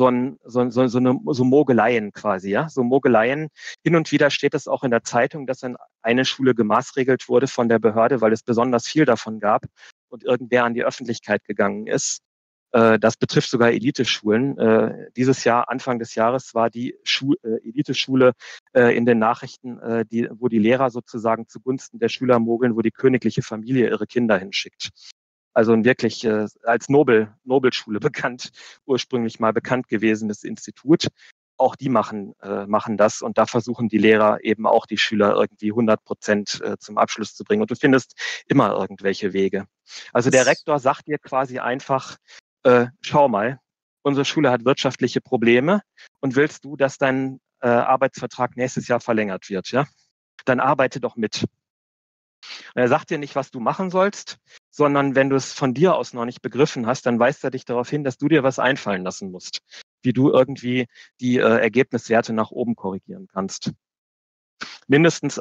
so Mogeleien quasi, ja. So Mogeleien. Hin und wieder steht es auch in der Zeitung, dass dann eine Schule gemaßregelt wurde von der Behörde, weil es besonders viel davon gab und irgendwer an die Öffentlichkeit gegangen ist. Das betrifft sogar Eliteschulen. Dieses Jahr, Anfang des Jahres, war die Eliteschule in den Nachrichten, wo die Lehrer sozusagen zugunsten der Schüler mogeln, wo die königliche Familie ihre Kinder hinschickt. Also ein wirklich als Nobelschule bekannt, ursprünglich mal bekannt gewesenes Institut. Auch die machen das und da versuchen die Lehrer eben auch die Schüler irgendwie 100% zum Abschluss zu bringen. Und du findest immer irgendwelche Wege. Also der Das Rektor sagt dir quasi einfach, schau mal, unsere Schule hat wirtschaftliche Probleme und willst du, dass dein Arbeitsvertrag nächstes Jahr verlängert wird, ja? Dann arbeite doch mit. Er sagt dir nicht, was du machen sollst, sondern wenn du es von dir aus noch nicht begriffen hast, dann weist er dich darauf hin, dass du dir was einfallen lassen musst, wie du irgendwie die Ergebniswerte nach oben korrigieren kannst. Mindestens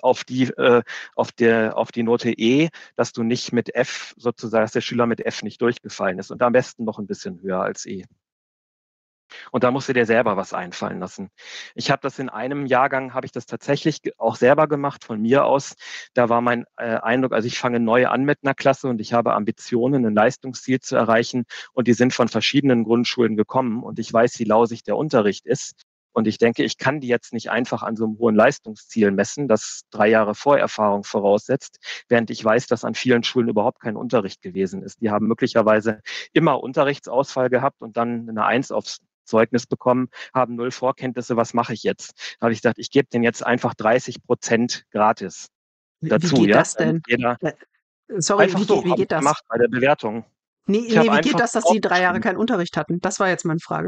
auf die Note E, dass du nicht mit F sozusagen, dass der Schüler mit F nicht durchgefallen ist und am besten noch ein bisschen höher als E. Und da musst du dir selber was einfallen lassen. Ich habe das in einem Jahrgang, habe ich das tatsächlich auch selber gemacht, von mir aus. Da war mein Eindruck, also ich fange neu an mit einer Klasse und ich habe Ambitionen, ein Leistungsziel zu erreichen. Und die sind von verschiedenen Grundschulen gekommen. Und ich weiß, wie lausig der Unterricht ist. Und ich denke, ich kann die jetzt nicht einfach an so einem hohen Leistungsziel messen, das 3 Jahre Vorerfahrung voraussetzt, während ich weiß, dass an vielen Schulen überhaupt kein Unterricht gewesen ist. Die haben möglicherweise immer Unterrichtsausfall gehabt und dann eine Eins aufs Zeugnis bekommen, haben 0 Vorkenntnisse, was mache ich jetzt? Da habe ich gesagt, ich gebe denen jetzt einfach 30% gratis wie dazu, geht ja, das damit denn? jeder Sorry, einfach so wie habe ich geht das? gemacht bei der Bewertung. Ich Nee, habe wie geht einfach das, dass die 3 Jahre aufgeschrieben. keinen Unterricht hatten? Das war jetzt meine Frage.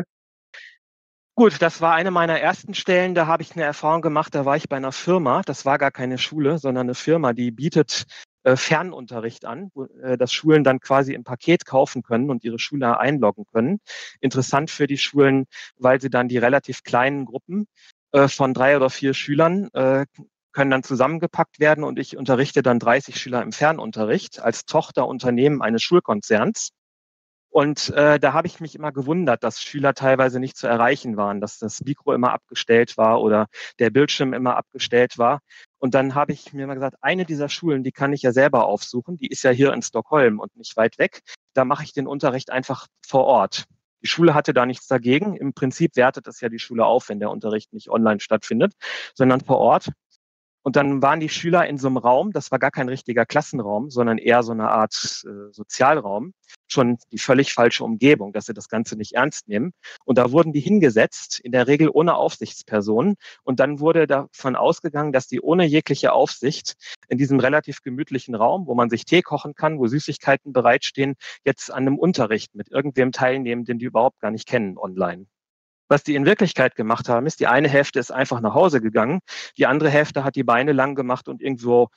Gut, das war eine meiner ersten Stellen, da habe ich eine Erfahrung gemacht, da war ich bei einer Firma, das war gar keine Schule, sondern eine Firma, die bietet Fernunterricht an, wo das Schulen dann quasi im Paket kaufen können und ihre Schüler einloggen können. Interessant für die Schulen, weil sie dann die relativ kleinen Gruppen von 3 oder 4 Schülern können dann zusammengepackt werden und ich unterrichte dann 30 Schüler im Fernunterricht als Tochterunternehmen eines Schulkonzerns. Und da habe ich mich immer gewundert, dass Schüler teilweise nicht zu erreichen waren, dass das Mikro immer abgestellt war oder der Bildschirm immer abgestellt war. Und dann habe ich mir mal gesagt, eine dieser Schulen, die kann ich ja selber aufsuchen, die ist ja hier in Stockholm und nicht weit weg. Da mache ich den Unterricht einfach vor Ort. Die Schule hatte da nichts dagegen. Im Prinzip wertet es ja die Schule auf, wenn der Unterricht nicht online stattfindet, sondern vor Ort. Und dann waren die Schüler in so einem Raum, das war gar kein richtiger Klassenraum, sondern eher so eine Art Sozialraum, schon die völlig falsche Umgebung, dass sie das Ganze nicht ernst nehmen. Und da wurden die hingesetzt, in der Regel ohne Aufsichtspersonen. Und dann wurde davon ausgegangen, dass die ohne jegliche Aufsicht in diesem relativ gemütlichen Raum, wo man sich Tee kochen kann, wo Süßigkeiten bereitstehen, jetzt an einem Unterricht mit irgendwem teilnehmen, den die überhaupt gar nicht kennen online. Was die in Wirklichkeit gemacht haben, ist, die eine Hälfte ist einfach nach Hause gegangen, die andere Hälfte hat die Beine lang gemacht und irgendwo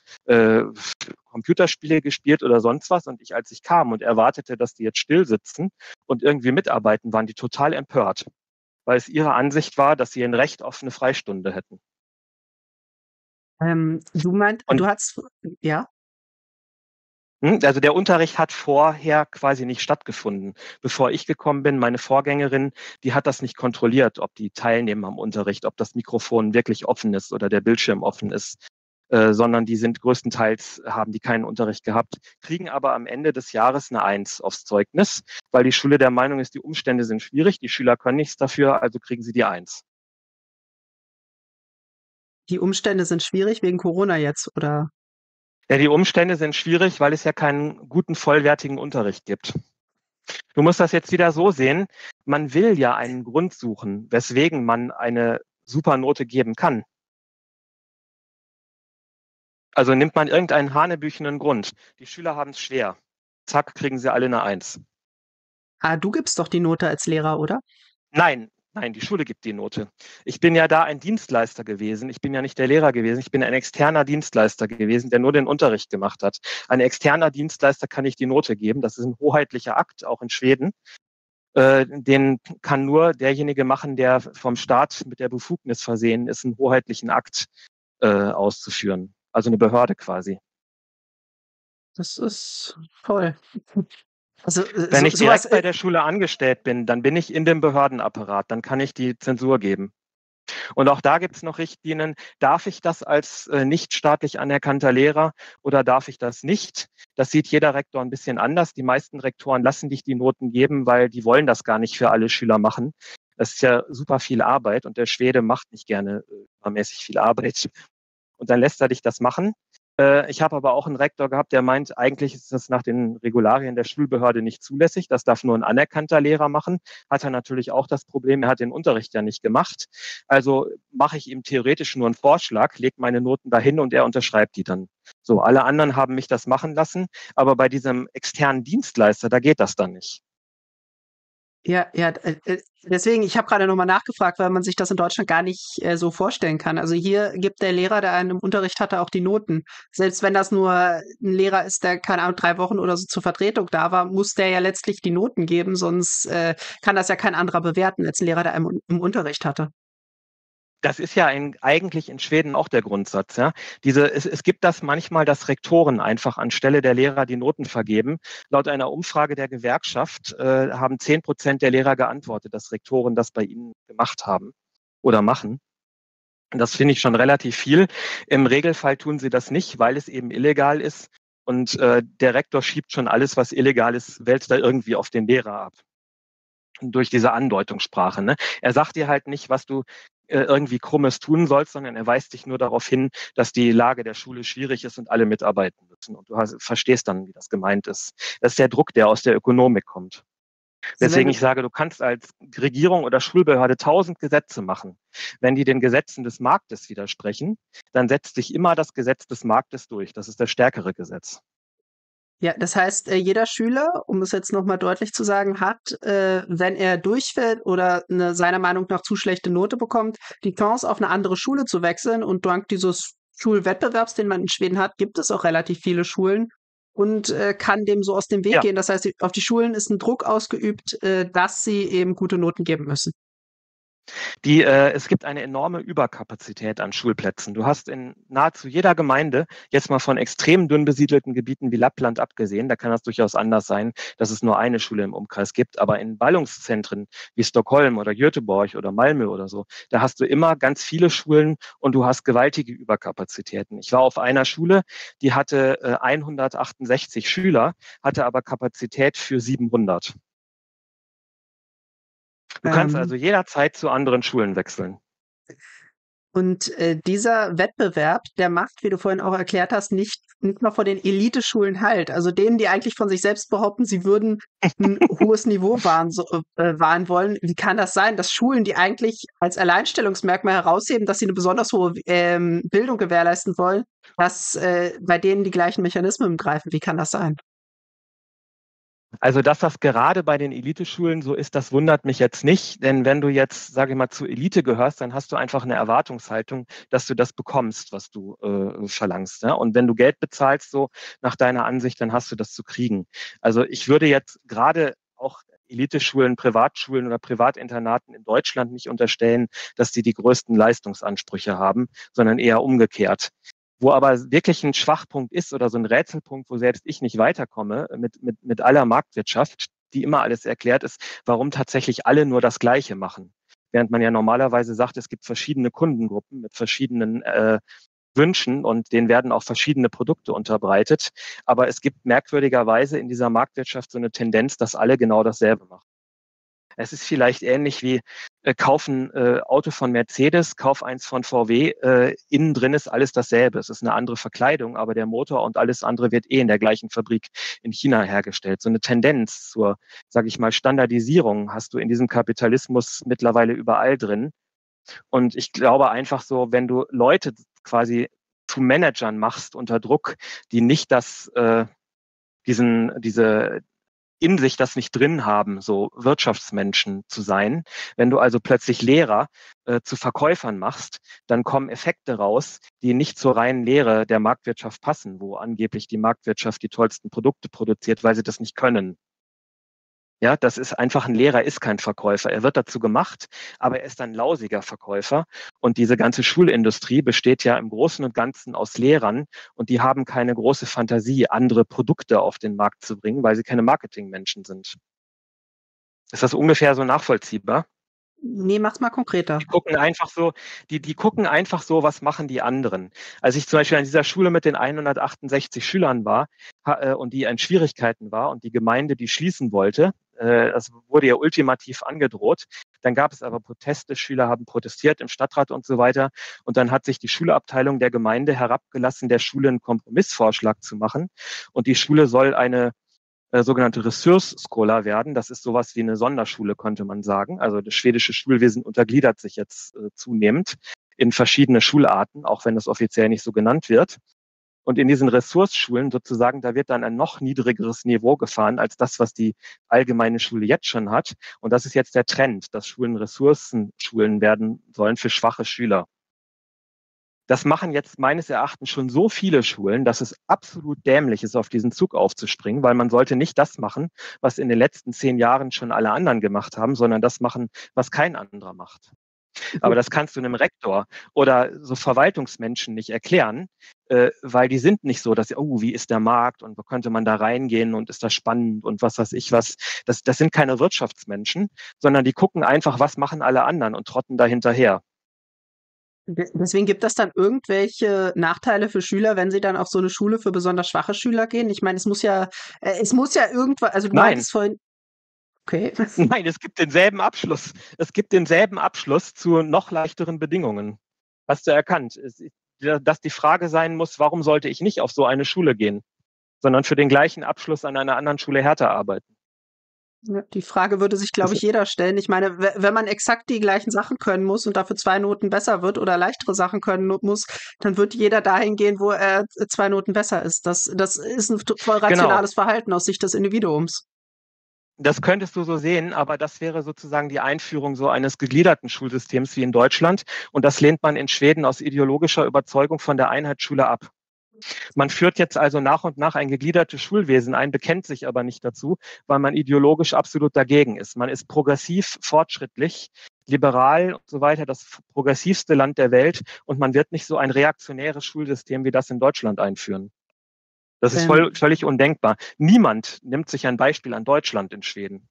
Computerspiele gespielt oder sonst was. Und als ich kam und erwartete, dass die jetzt still sitzen und irgendwie mitarbeiten, waren die total empört, weil es ihre Ansicht war, dass sie ein Recht auf eine Freistunde hätten. Du Und hast, ja? Also der Unterricht hat vorher quasi nicht stattgefunden. Bevor ich gekommen bin, meine Vorgängerin, die hat das nicht kontrolliert, ob die teilnehmen am Unterricht, ob das Mikrofon wirklich offen ist oder der Bildschirm offen ist, sondern die sind größtenteils, haben die keinen Unterricht gehabt, kriegen aber am Ende des Jahres eine 1 aufs Zeugnis, weil die Schule der Meinung ist, die Umstände sind schwierig, die Schüler können nichts dafür, also kriegen sie die 1. Die Umstände sind schwierig wegen Corona jetzt, oder? Ja, die Umstände sind schwierig, weil es ja keinen guten, vollwertigen Unterricht gibt. Du musst das jetzt wieder so sehen, man will ja einen Grund suchen, weswegen man eine Supernote geben kann. Also nimmt man irgendeinen hanebüchenen Grund. Die Schüler haben es schwer. Zack, kriegen sie alle eine 1. Ah, du gibst doch die Note als Lehrer, oder? Nein, die Schule gibt die Note. Ich bin ja da ein Dienstleister gewesen. Ich bin ja nicht der Lehrer gewesen. Ich bin ein externer Dienstleister gewesen, der nur den Unterricht gemacht hat. Ein externer Dienstleister kann ich die Note geben. Das ist ein hoheitlicher Akt, auch in Schweden. Den kann nur derjenige machen, der vom Staat mit der Befugnis versehen ist, einen hoheitlichen Akt auszuführen. Also eine Behörde quasi. Das ist toll. Also Wenn ich sowas. direkt bei der Schule angestellt bin, dann bin ich in dem Behördenapparat. Dann kann ich die Zensur geben. Und auch da gibt es noch Richtlinien. Darf ich das als nicht staatlich anerkannter Lehrer oder darf ich das nicht? Das sieht jeder Rektor ein bisschen anders. Die meisten Rektoren lassen dich die Noten geben, weil die wollen das gar nicht für alle Schüler machen. Das ist ja super viel Arbeit und der Schwede macht nicht gerne übermäßig viel Arbeit. Und dann lässt er dich das machen. Ich habe aber auch einen Rektor gehabt, der meint, eigentlich ist das nach den Regularien der Schulbehörde nicht zulässig. Das darf nur ein anerkannter Lehrer machen. Hat er natürlich auch das Problem, er hat den Unterricht ja nicht gemacht. Also mache ich ihm theoretisch nur einen Vorschlag, lege meine Noten dahin und er unterschreibt die dann. So, alle anderen haben mich das machen lassen, aber bei diesem externen Dienstleister, da geht das dann nicht. Ja, ja, deswegen, ich habe gerade noch mal nachgefragt, weil man sich das in Deutschland gar nicht so vorstellen kann. Also hier gibt der Lehrer, der einen im Unterricht hatte, auch die Noten. Selbst wenn das nur ein Lehrer ist, der, keine Ahnung, 3 Wochen oder so zur Vertretung da war, muss der ja letztlich die Noten geben, sonst kann das ja kein anderer bewerten als ein Lehrer, der einen im Unterricht hatte. Das ist ja eigentlich in Schweden auch der Grundsatz. Ja? Es gibt das manchmal, dass Rektoren einfach anstelle der Lehrer die Noten vergeben. Laut einer Umfrage der Gewerkschaft haben 10% der Lehrer geantwortet, dass Rektoren das bei ihnen gemacht haben oder machen. Das finde ich schon relativ viel. Im Regelfall tun sie das nicht, weil es eben illegal ist. Und der Rektor schiebt schon alles, was illegal ist, wälzt er irgendwie auf den Lehrer ab. Durch diese Andeutungssprache. Ne? Er sagt dir halt nicht, was du irgendwie Krummes tun sollst, sondern er weist dich nur darauf hin, dass die Lage der Schule schwierig ist und alle mitarbeiten müssen. Und du verstehst dann, wie das gemeint ist. Das ist der Druck, der aus der Ökonomik kommt. Also wenn Deswegen du, ich sage, du kannst als Regierung oder Schulbehörde 1000 Gesetze machen. Wenn die den Gesetzen des Marktes widersprechen, dann setzt sich immer das Gesetz des Marktes durch. Das ist das stärkere Gesetz. ja, das heißt, jeder Schüler, um es jetzt noch mal deutlich zu sagen, hat, wenn er durchfällt oder eine seiner Meinung nach zu schlechte Note bekommt, die Chance, auf eine andere Schule zu wechseln. Und dank dieses Schulwettbewerbs, den man in Schweden hat, gibt es auch relativ viele Schulen und kann dem so aus dem Weg Ja, gehen. Das heißt, auf die Schulen ist ein Druck ausgeübt, dass sie eben gute Noten geben müssen. Es gibt eine enorme Überkapazität an Schulplätzen. Du hast in nahezu jeder Gemeinde, jetzt mal von extrem dünn besiedelten Gebieten wie Lappland abgesehen, da kann das durchaus anders sein, dass es nur eine Schule im Umkreis gibt, aber in Ballungszentren wie Stockholm oder Göteborg oder Malmö oder so, da hast du immer ganz viele Schulen und du hast gewaltige Überkapazitäten. Ich war auf einer Schule, die hatte 168 Schüler, hatte aber Kapazität für 700. Du kannst Ähm, also jederzeit zu anderen Schulen wechseln. Und dieser Wettbewerb, der macht, wie du vorhin auch erklärt hast, nicht nur vor den Eliteschulen halt. Also denen, die eigentlich von sich selbst behaupten, sie würden ein hohes Niveau wahren wollen. Wie kann das sein, dass Schulen, die eigentlich als Alleinstellungsmerkmal herausheben, dass sie eine besonders hohe Bildung gewährleisten wollen, dass bei denen die gleichen Mechanismen greifen? Wie kann das sein? Also, dass das gerade bei den Eliteschulen so ist, das wundert mich jetzt nicht. Denn wenn du jetzt, sage ich mal, zur Elite gehörst, dann hast du einfach eine Erwartungshaltung, dass du das bekommst, was du verlangst. Ja? Und wenn du Geld bezahlst, so nach deiner Ansicht, dann hast du das zu kriegen. Also ich würde jetzt gerade auch Eliteschulen, Privatschulen oder Privatinternaten in Deutschland nicht unterstellen, dass die größten Leistungsansprüche haben, sondern eher umgekehrt. Wo aber wirklich ein Schwachpunkt ist oder so ein Rätselpunkt, wo selbst ich nicht weiterkomme mit aller Marktwirtschaft, die immer alles erklärt, ist, warum tatsächlich alle nur das Gleiche machen. Während man ja normalerweise sagt, es gibt verschiedene Kundengruppen mit verschiedenen Wünschen und denen werden auch verschiedene Produkte unterbreitet. Aber es gibt merkwürdigerweise in dieser Marktwirtschaft so eine Tendenz, dass alle genau dasselbe machen. Es ist vielleicht ähnlich wie kauf ein Auto von Mercedes, kauf eins von VW. Innen drin ist alles dasselbe. Es ist eine andere Verkleidung, aber der Motor und alles andere wird in der gleichen Fabrik in China hergestellt. So eine Tendenz zur, sage ich mal, Standardisierung hast du in diesem Kapitalismus mittlerweile überall drin. Und ich glaube einfach so, wenn du Leute quasi zu Managern machst unter Druck, die nicht diese in sich das nicht drin haben, so Wirtschaftsmenschen zu sein. Wenn du also plötzlich Lehrer zu Verkäufern machst, dann kommen Effekte raus, die nicht zur reinen Lehre der Marktwirtschaft passen, wo angeblich die Marktwirtschaft die tollsten Produkte produziert, weil sie das nicht können. Ja, das ist einfach, ein Lehrer ist kein Verkäufer. Er wird dazu gemacht, aber er ist ein lausiger Verkäufer. Und diese ganze Schulindustrie besteht ja im Großen und Ganzen aus Lehrern und die haben keine große Fantasie, andere Produkte auf den Markt zu bringen, weil sie keine Marketingmenschen sind. Ist das ungefähr so nachvollziehbar? Nee, mach's mal konkreter. Die gucken einfach so, die gucken einfach so, was machen die anderen. Als ich zum Beispiel an dieser Schule mit den 168 Schülern war und die in Schwierigkeiten war und die Gemeinde die schließen wollte, das wurde ja ultimativ angedroht, dann gab es aber Proteste, Schüler haben protestiert im Stadtrat und so weiter und dann hat sich die Schulabteilung der Gemeinde herabgelassen, der Schule einen Kompromissvorschlag zu machen und die Schule soll eine sogenannte Ressourceskola werden. Das ist sowas wie eine Sonderschule, könnte man sagen. Also das schwedische Schulwesen untergliedert sich jetzt zunehmend in verschiedene Schularten, auch wenn es offiziell nicht so genannt wird. Und in diesen Ressourceschulen sozusagen, da wird dann ein noch niedrigeres Niveau gefahren als das, was die allgemeine Schule jetzt schon hat. Und das ist jetzt der Trend, dass Schulen Ressourcenschulen werden sollen für schwache Schüler. Das machen jetzt meines Erachtens schon so viele Schulen, dass es absolut dämlich ist, auf diesen Zug aufzuspringen, weil man sollte nicht das machen, was in den letzten 10 Jahren schon alle anderen gemacht haben, sondern das machen, was kein anderer macht. Aber das kannst du einem Rektor oder so Verwaltungsmenschen nicht erklären, weil die sind nicht so, dass sie, oh, wie ist der Markt und wo könnte man da reingehen und ist das spannend und was weiß ich was. Das sind keine Wirtschaftsmenschen, sondern die gucken einfach, was machen alle anderen und trotten da hinterher. Deswegen gibt es dann irgendwelche Nachteile für Schüler, wenn sie dann auf so eine Schule für besonders schwache Schüler gehen? Ich meine, es muss ja irgendwann, also du Nein, meintest vorhin, okay. nein, es gibt denselben Abschluss. Es gibt denselben Abschluss zu noch leichteren Bedingungen. Hast du erkannt? Dass die Frage sein muss, warum sollte ich nicht auf so eine Schule gehen, sondern für den gleichen Abschluss an einer anderen Schule härter arbeiten. Ja, die Frage würde sich, glaube Das, ich, jeder stellen. Ich meine, wenn man exakt die gleichen Sachen können muss und dafür 2 Noten besser wird oder leichtere Sachen können muss, dann wird jeder dahin gehen, wo er 2 Noten besser ist. Das ist ein voll genau, rationales Verhalten aus Sicht des Individuums. das könntest du so sehen, aber das wäre sozusagen die Einführung so eines gegliederten Schulsystems wie in Deutschland. Und das lehnt man in Schweden aus ideologischer Überzeugung von der Einheitsschule ab. Man führt jetzt also nach und nach ein gegliedertes Schulwesen ein, bekennt sich aber nicht dazu, weil man ideologisch absolut dagegen ist. Man ist progressiv, fortschrittlich, liberal und so weiter, das progressivste Land der Welt und man wird nicht so ein reaktionäres Schulsystem wie das in Deutschland einführen. Das ist Ähm, völlig undenkbar. Niemand nimmt sich ein Beispiel an Deutschland in Schweden.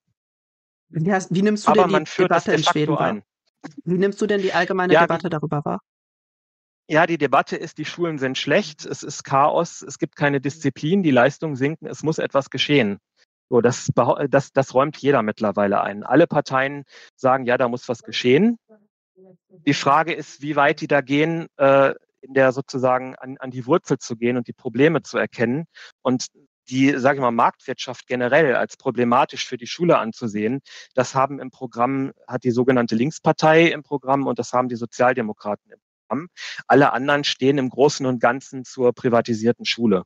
wie nimmst du Aber denn die man führt es Debatte de in facto Schweden wahr? ein. Wie nimmst du denn die allgemeine Ja, Debatte darüber wahr? ja, die Debatte ist, die Schulen sind schlecht, es ist Chaos, es gibt keine Disziplin, die Leistungen sinken, es muss etwas geschehen. So, das räumt jeder mittlerweile ein. Alle Parteien sagen, ja, da muss was geschehen. Die Frage ist, wie weit die da gehen, in der sozusagen an die Wurzel zu gehen und die Probleme zu erkennen und die, sage ich mal, Marktwirtschaft generell als problematisch für die Schule anzusehen. Das haben im Programm, hat die sogenannte Linkspartei im Programm und das haben die Sozialdemokraten im Programm. Alle anderen stehen im Großen und Ganzen zur privatisierten Schule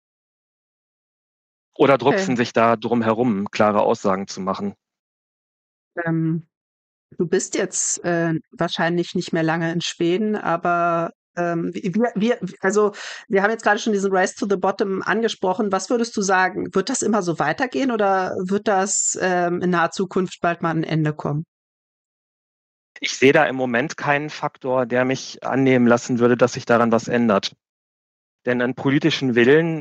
oder Okay. drucksen sich da drum herum, klare Aussagen zu machen. Ähm, Du bist jetzt wahrscheinlich nicht mehr lange in Schweden, aber also wir haben jetzt gerade schon diesen Race to the Bottom angesprochen. Was würdest du sagen? Wird das immer so weitergehen oder wird das in naher Zukunft bald mal ein Ende kommen? Ich sehe da im Moment keinen Faktor, der mich annehmen lassen würde, dass sich daran was ändert. Denn einen politischen Willen,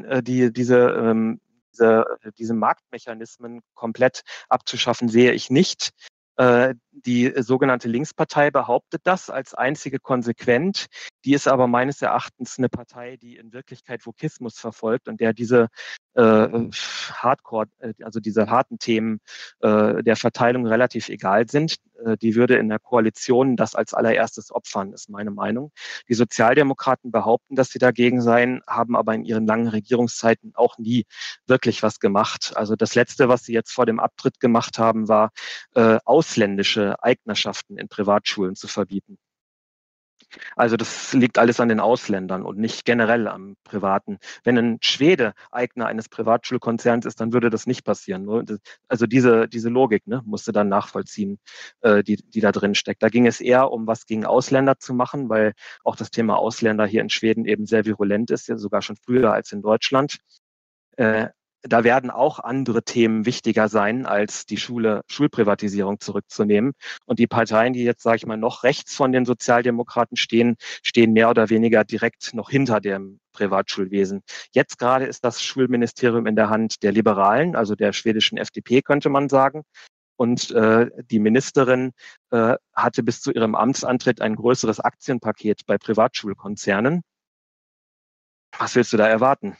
diese Marktmechanismen komplett abzuschaffen, sehe ich nicht. Die sogenannte Linkspartei behauptet das als einzige konsequent. Die ist aber meines Erachtens eine Partei, die in Wirklichkeit Wokismus verfolgt und der diese also diese harten Themen der Verteilung relativ egal sind. Die würde in der Koalition das als allererstes opfern, ist meine Meinung. Die Sozialdemokraten behaupten, dass sie dagegen seien, haben aber in ihren langen Regierungszeiten auch nie wirklich was gemacht. Also das Letzte, was sie jetzt vor dem Abtritt gemacht haben, war ausländische Eignerschaften in Privatschulen zu verbieten. Also das liegt alles an den Ausländern und nicht generell am Privaten. Wenn ein Schwede Eigner eines Privatschulkonzerns ist, dann würde das nicht passieren. Also diese Logik, ne, musste dann nachvollziehen, die da drin steckt. Da ging es eher um was gegen Ausländer zu machen, weil auch das Thema Ausländer hier in Schweden eben sehr virulent ist, ja sogar schon früher als in Deutschland. Da werden auch andere Themen wichtiger sein, als die Schulprivatisierung zurückzunehmen. Und die Parteien, die jetzt, sage ich mal, noch rechts von den Sozialdemokraten stehen, stehen mehr oder weniger direkt noch hinter dem Privatschulwesen. Jetzt gerade ist das Schulministerium in der Hand der Liberalen, also der schwedischen FDP, könnte man sagen. Und die Ministerin hatte bis zu ihrem Amtsantritt ein größeres Aktienpaket bei Privatschulkonzernen. Was willst du da erwarten?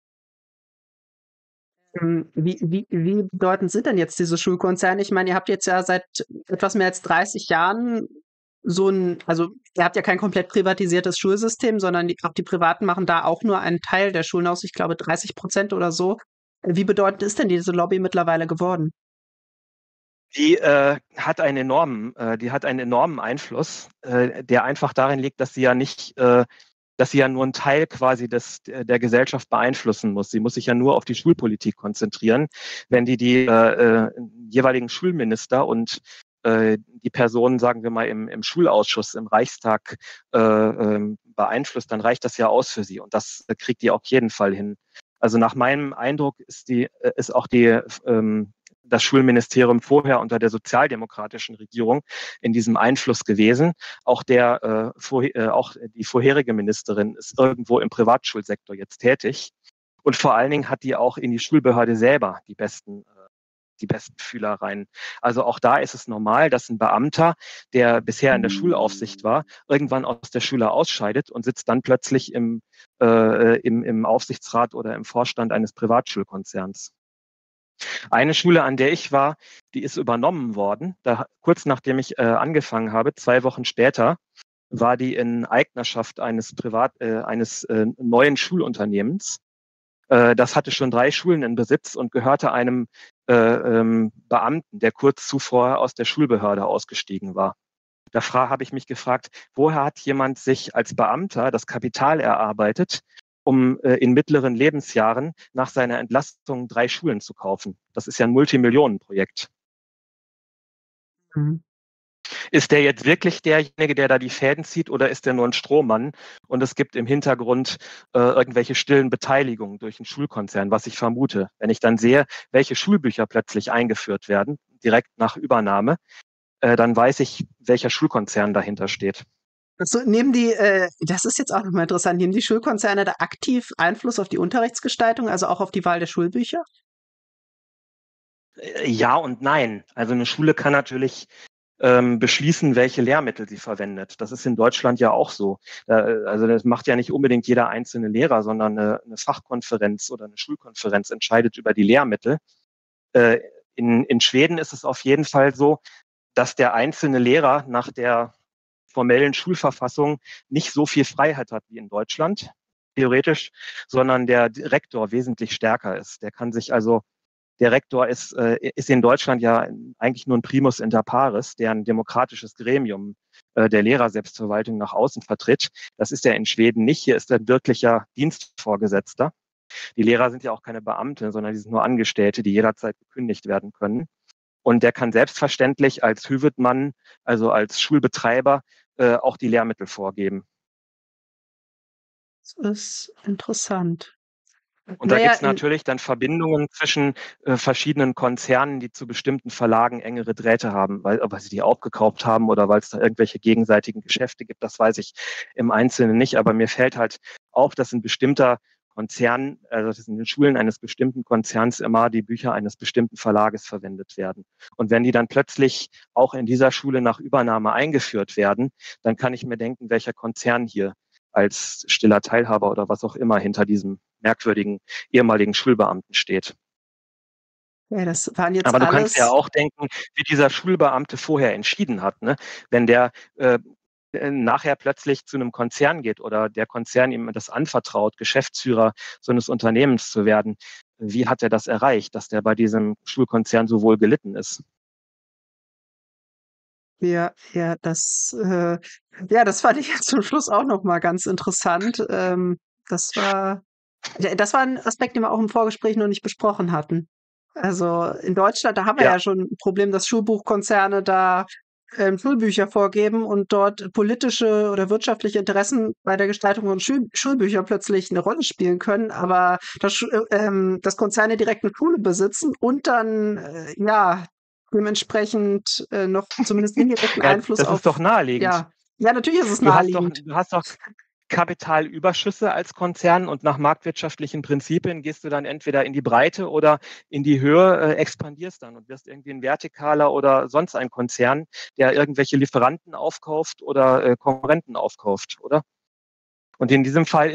Wie bedeutend sind denn jetzt diese Schulkonzerne? Ich meine, ihr habt jetzt ja seit etwas mehr als 30 Jahren also ihr habt ja kein komplett privatisiertes Schulsystem, sondern auch die Privaten machen da auch nur einen Teil der Schulen aus, ich glaube 30% oder so. Wie bedeutend ist denn diese Lobby mittlerweile geworden? Die hat einen enormen Einfluss, der einfach darin liegt, dass sie ja nur einen Teil quasi der Gesellschaft beeinflussen muss. Sie muss sich ja nur auf die Schulpolitik konzentrieren. Wenn die jeweiligen Schulminister und die Personen, sagen wir mal, im Schulausschuss, im Reichstag beeinflusst, dann reicht das ja aus für sie. Und das kriegt die auf jeden Fall hin. Also nach meinem Eindruck ist auch das Schulministerium vorher unter der sozialdemokratischen Regierung in diesem Einfluss gewesen. Auch die vorherige Ministerin ist irgendwo im Privatschulsektor jetzt tätig. Und vor allen Dingen hat die auch in die Schulbehörde selber die besten Fühlereien. Also auch da ist es normal, dass ein Beamter, der bisher in der Schulaufsicht war, irgendwann aus der Schule ausscheidet und sitzt dann plötzlich im Aufsichtsrat oder im Vorstand eines Privatschulkonzerns. Eine Schule, an der ich war, die ist übernommen worden. Kurz nachdem ich angefangen habe, 2 Wochen später, war die in Eignerschaft eines neuen Schulunternehmens. Das hatte schon 3 Schulen in Besitz und gehörte einem Beamten, der kurz zuvor aus der Schulbehörde ausgestiegen war. Da habe ich mich gefragt, woher hat jemand sich als Beamter das Kapital erarbeitet, um in mittleren Lebensjahren nach seiner Entlastung 3 Schulen zu kaufen? Das ist ja ein Multimillionenprojekt. Mhm. Ist der jetzt wirklich derjenige, der da die Fäden zieht, oder ist der nur ein Strohmann und es gibt im Hintergrund irgendwelche stillen Beteiligungen durch einen Schulkonzern, was ich vermute? Wenn ich dann sehe, welche Schulbücher plötzlich eingeführt werden, direkt nach Übernahme, dann weiß ich, welcher Schulkonzern dahinter steht. Also das ist jetzt auch nochmal interessant, nehmen die Schulkonzerne da aktiv Einfluss auf die Unterrichtsgestaltung, also auch auf die Wahl der Schulbücher? Ja und nein. Also eine Schule kann natürlich beschließen, welche Lehrmittel sie verwendet. Das ist in Deutschland ja auch so. Also das macht ja nicht unbedingt jeder einzelne Lehrer, sondern eine Fachkonferenz oder eine Schulkonferenz entscheidet über die Lehrmittel. In Schweden ist es auf jeden Fall so, dass der einzelne Lehrer nach der formellen Schulverfassung nicht so viel Freiheit hat wie in Deutschland, theoretisch, sondern der Rektor wesentlich stärker ist. Der Rektor ist in Deutschland ja eigentlich nur ein Primus inter pares, der ein demokratisches Gremium der Lehrerselbstverwaltung nach außen vertritt. Das ist er in Schweden nicht. Hier ist er ein wirklicher Dienstvorgesetzter. Die Lehrer sind ja auch keine Beamte, sondern die sind nur Angestellte, die jederzeit gekündigt werden können. Und der kann selbstverständlich als Huvudmann, also als Schulbetreiber, auch die Lehrmittel vorgeben. Das ist interessant. Und da gibt es natürlich dann Verbindungen zwischen verschiedenen Konzernen, die zu bestimmten Verlagen engere Drähte haben, weil sie die aufgekauft haben oder weil es da irgendwelche gegenseitigen Geschäfte gibt. Das weiß ich im Einzelnen nicht. Aber mir fällt halt auch, dass ein bestimmter Konzern, also dass in den Schulen eines bestimmten Konzerns immer die Bücher eines bestimmten Verlages verwendet werden. Und wenn die dann plötzlich auch in dieser Schule nach Übernahme eingeführt werden, dann kann ich mir denken, welcher Konzern hier als stiller Teilhaber oder was auch immer hinter diesem merkwürdigen ehemaligen Schulbeamten steht. Ja, das waren jetzt Aber du kannst ja alles. auch denken, wie dieser Schulbeamte vorher entschieden hat. Ne? Wenn der nachher plötzlich zu einem Konzern geht oder der Konzern ihm das anvertraut, Geschäftsführer so eines Unternehmens zu werden, wie hat er das erreicht, dass der bei diesem Schulkonzern so wohl gelitten ist? Ja, ja, das fand ich jetzt zum Schluss auch noch mal ganz interessant. Das war das war 'n Aspekt, den wir auch im Vorgespräch noch nicht besprochen hatten. Also, in Deutschland, da haben wir Ja, ja schon 'n Problem, dass Schulbuchkonzerne da, Schulbücher vorgeben und dort politische oder wirtschaftliche Interessen bei der Gestaltung von Schulbüchern plötzlich 'ne Rolle spielen können, aber dass Konzerne direkt 'ne Schule besitzen und dann, ja, dementsprechend, noch zumindest indirekten ja, Einfluss das auf ist doch naheliegend. ja. Ja, natürlich ist es Du hast doch, naheliegend. du hast doch Kapitalüberschüsse als Konzern und nach marktwirtschaftlichen Prinzipien gehst du dann entweder in die Breite oder in die Höhe, expandierst dann und wirst irgendwie ein vertikaler oder sonst ein Konzern, der irgendwelche Lieferanten aufkauft oder Konkurrenten aufkauft, oder? Und in diesem Fall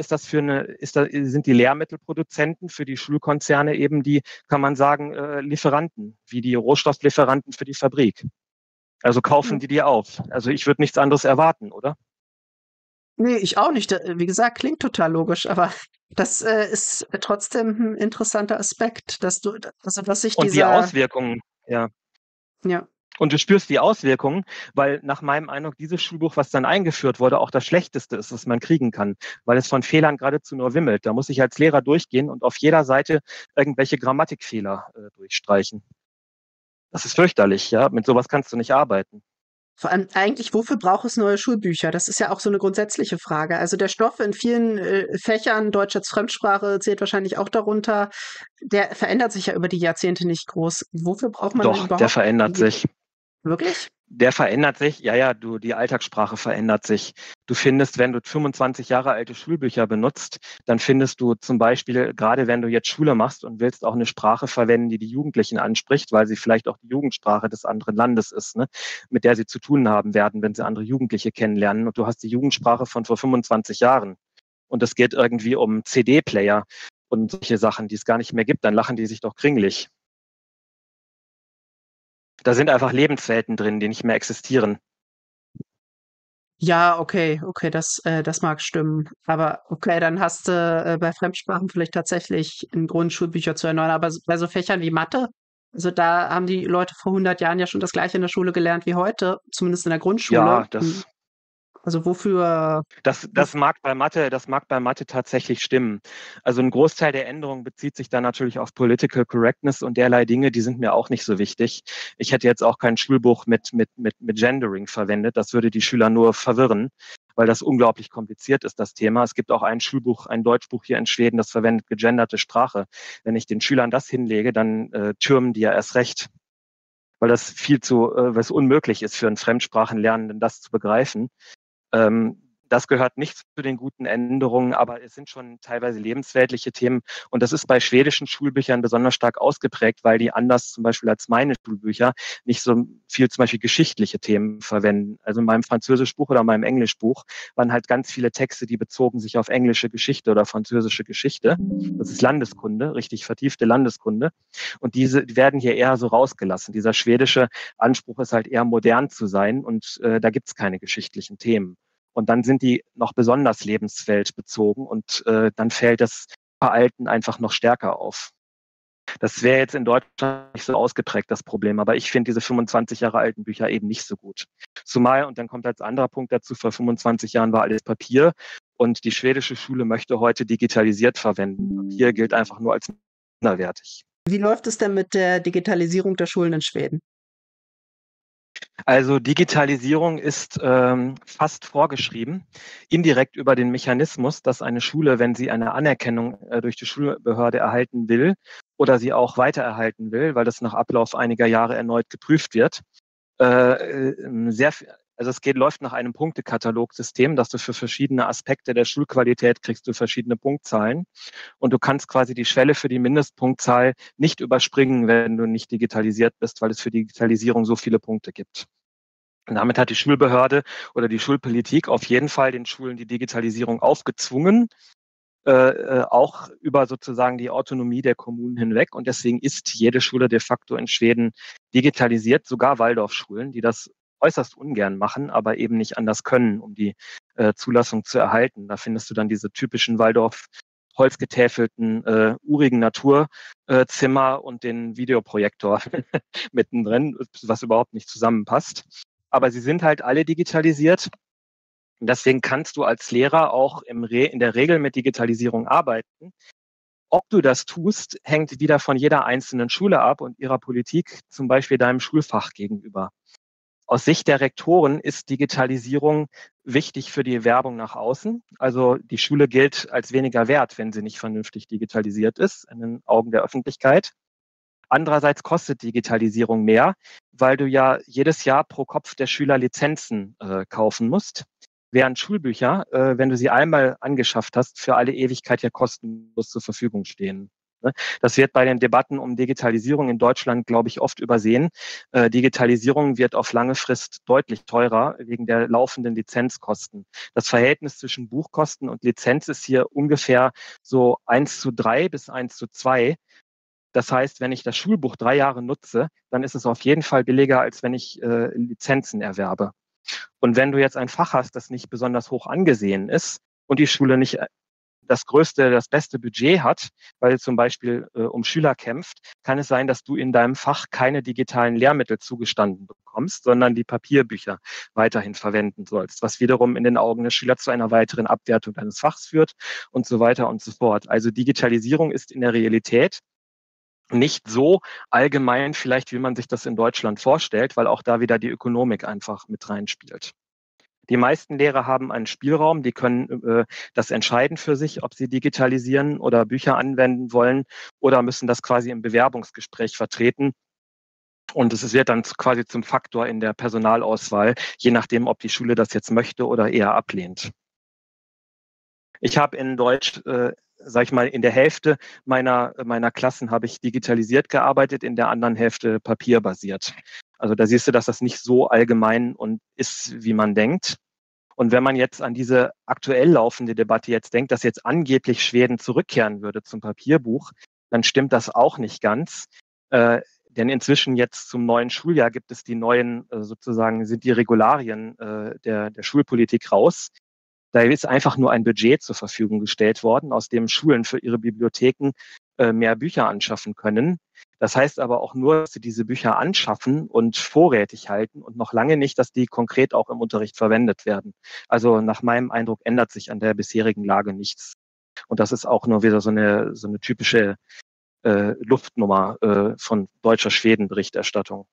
sind die Lehrmittelproduzenten für die Schulkonzerne eben die, kann man sagen, Lieferanten, wie die Rohstofflieferanten für die Fabrik. Also kaufen die dir auf. Also ich würde nichts anderes erwarten, oder? Ne, ich auch nicht. Wie gesagt, klingt total logisch, aber das, ist trotzdem 'n interessanter Aspekt, dass sich Und die dieser Auswirkungen, ja. ja. Und du spürst die Auswirkungen, weil nach meinem Eindruck dieses Schulbuch, was dann eingeführt wurde, auch das Schlechteste ist, was man kriegen kann, weil es von Fehlern geradezu nur wimmelt. Da muss ich als Lehrer durchgehen und auf jeder Seite irgendwelche Grammatikfehler durchstreichen. Das ist fürchterlich, ja. Mit sowas kannst du nicht arbeiten. Vor allem eigentlich, wofür braucht es neue Schulbücher? Das ist ja auch so 'ne grundsätzliche Frage. Also, der Stoff in vielen, Fächern, Deutsch als Fremdsprache zählt wahrscheinlich auch darunter, der verändert sich ja über die Jahrzehnte nicht groß. Wofür braucht man denn Doch, der überhaupt verändert sich. wirklich? Der verändert sich, ja, ja, die Alltagssprache verändert sich. Du findest, wenn du 25 Jahre alte Schulbücher benutzt, dann findest du zum Beispiel, gerade wenn du jetzt Schule machst und willst auch eine Sprache verwenden, die die Jugendlichen anspricht, weil sie vielleicht auch die Jugendsprache des anderen Landes ist, ne, mit der sie zu tun haben werden, wenn sie andere Jugendliche kennenlernen. Und du hast die Jugendsprache von vor 25 Jahren. Und es geht irgendwie um CD-Player und solche Sachen, die es gar nicht mehr gibt, dann lachen die sich doch kringlich. Da sind einfach Lebenswelten drin, die nicht mehr existieren. Ja, okay, okay, das mag stimmen. Aber okay, dann hast du, bei Fremdsprachen vielleicht tatsächlich 'n Grund, Schulbücher zu erneuern. Aber bei so Fächern wie Mathe, also da haben die Leute vor 100 Jahren ja schon das Gleiche in der Schule gelernt wie heute, zumindest in der Grundschule. Ja, Also wofür das wof mag bei Mathe tatsächlich stimmen. Also ein Großteil der Änderungen bezieht sich dann natürlich auf Political Correctness und derlei Dinge, die sind mir auch nicht so wichtig. Ich hätte jetzt auch kein Schulbuch mit Gendering verwendet. Das würde die Schüler nur verwirren, weil das unglaublich kompliziert ist, das Thema. Es gibt auch ein Schulbuch, ein Deutschbuch hier in Schweden, das verwendet gegenderte Sprache. Wenn ich den Schülern das hinlege, dann türmen die ja erst recht, weil das weil es unmöglich ist für einen Fremdsprachenlernenden, das zu begreifen. Das gehört nicht zu den guten Änderungen, aber es sind schon teilweise lebensweltliche Themen. Und das ist bei schwedischen Schulbüchern besonders stark ausgeprägt, weil die anders zum Beispiel als meine Schulbücher nicht so viel zum Beispiel geschichtliche Themen verwenden. Also in meinem Französischbuch oder meinem Englischbuch waren halt ganz viele Texte, die bezogen sich auf englische Geschichte oder französische Geschichte. Das ist Landeskunde, richtig vertiefte Landeskunde. Und die werden hier eher so rausgelassen. Dieser schwedische Anspruch ist halt eher modern zu sein und da gibt es keine geschichtlichen Themen. Und dann sind die noch besonders lebensweltbezogen und dann fällt das Veralten einfach noch stärker auf. Das wäre jetzt in Deutschland nicht so ausgeprägt, das Problem, aber ich finde diese 25 Jahre alten Bücher eben nicht so gut. Zumal, und dann kommt als anderer Punkt dazu, vor 25 Jahren war alles Papier und die schwedische Schule möchte heute digitalisiert verwenden. Papier gilt einfach nur als minderwertig. wie läuft es denn mit der Digitalisierung der Schulen in Schweden? Also Digitalisierung ist fast vorgeschrieben, indirekt über den Mechanismus, dass eine Schule, wenn sie eine Anerkennung durch die Schulbehörde erhalten will oder sie auch weiter erhalten will, weil das nach Ablauf einiger Jahre erneut geprüft wird, sehr, Also es läuft nach einem Punktekatalogsystem, dass du für verschiedene Aspekte der Schulqualität kriegst du verschiedene Punktzahlen. Und du kannst quasi die Schwelle für die Mindestpunktzahl nicht überspringen, wenn du nicht digitalisiert bist, weil es für Digitalisierung so viele Punkte gibt. Und damit hat die Schulbehörde oder die Schulpolitik auf jeden Fall den Schulen die Digitalisierung aufgezwungen, auch über sozusagen die Autonomie der Kommunen hinweg. Und deswegen ist jede Schule de facto in Schweden digitalisiert, sogar Waldorfschulen, die das äußerst ungern machen, aber eben nicht anders können, um die Zulassung zu erhalten. Da findest du dann diese typischen Waldorf holzgetäfelten, urigen Naturzimmer und den Videoprojektor mittendrin, was überhaupt nicht zusammenpasst. Aber sie sind halt alle digitalisiert. Und deswegen kannst du als Lehrer auch in der Regel mit Digitalisierung arbeiten. Ob du das tust, hängt wieder von jeder einzelnen Schule ab und ihrer Politik, zum Beispiel deinem Schulfach gegenüber. Aus Sicht der Rektoren ist Digitalisierung wichtig für die Werbung nach außen. Also die Schule gilt als weniger wert, wenn sie nicht vernünftig digitalisiert ist, in den Augen der Öffentlichkeit. Andererseits kostet Digitalisierung mehr, weil du ja jedes Jahr pro Kopf der Schüler Lizenzen kaufen musst, während Schulbücher, wenn du sie einmal angeschafft hast, für alle Ewigkeit ja kostenlos zur Verfügung stehen. Das wird bei den Debatten um Digitalisierung in Deutschland, glaube ich, oft übersehen. Digitalisierung wird auf lange Frist deutlich teurer wegen der laufenden Lizenzkosten. Das Verhältnis zwischen Buchkosten und Lizenz ist hier ungefähr so 1:3 bis 1:2. Das heißt, wenn ich das Schulbuch 3 Jahre nutze, dann ist es auf jeden Fall billiger, als wenn ich Lizenzen erwerbe. Und wenn du jetzt ein Fach hast, das nicht besonders hoch angesehen ist und die Schule nicht das beste Budget hat, weil zum Beispiel um Schüler kämpft, kann es sein, dass du in deinem Fach keine digitalen Lehrmittel zugestanden bekommst, sondern die Papierbücher weiterhin verwenden sollst, was wiederum in den Augen der Schüler zu einer weiteren Abwertung deines Fachs führt und so weiter und so fort. Also Digitalisierung ist in der Realität nicht so allgemein vielleicht, wie man sich das in Deutschland vorstellt, weil auch da wieder die Ökonomik einfach mit reinspielt. Die meisten Lehrer haben einen Spielraum, die können das entscheiden für sich, ob sie digitalisieren oder Bücher anwenden wollen oder müssen das quasi im Bewerbungsgespräch vertreten. Und es wird dann quasi zum Faktor in der Personalauswahl, je nachdem, ob die Schule das jetzt möchte oder eher ablehnt. Ich habe in Deutsch, sage ich mal, in der Hälfte meiner Klassen habe ich digitalisiert gearbeitet, in der anderen Hälfte papierbasiert. Also da siehst du, dass das nicht so allgemein und ist, wie man denkt. Und wenn man jetzt an diese aktuell laufende Debatte jetzt denkt, dass jetzt angeblich Schweden zurückkehren würde zum Papierbuch, dann stimmt das auch nicht ganz. Denn inzwischen jetzt zum neuen Schuljahr gibt es die neuen, sozusagen sind die Regularien der Schulpolitik raus. Da ist einfach nur ein Budget zur Verfügung gestellt worden, aus dem Schulen für ihre Bibliotheken mehr Bücher anschaffen können. Das heißt aber auch nur, dass sie diese Bücher anschaffen und vorrätig halten und noch lange nicht, dass die konkret auch im Unterricht verwendet werden. Also nach meinem Eindruck ändert sich an der bisherigen Lage nichts. Und das ist auch nur wieder so eine typische Luftnummer von deutscher Schweden-Berichterstattung.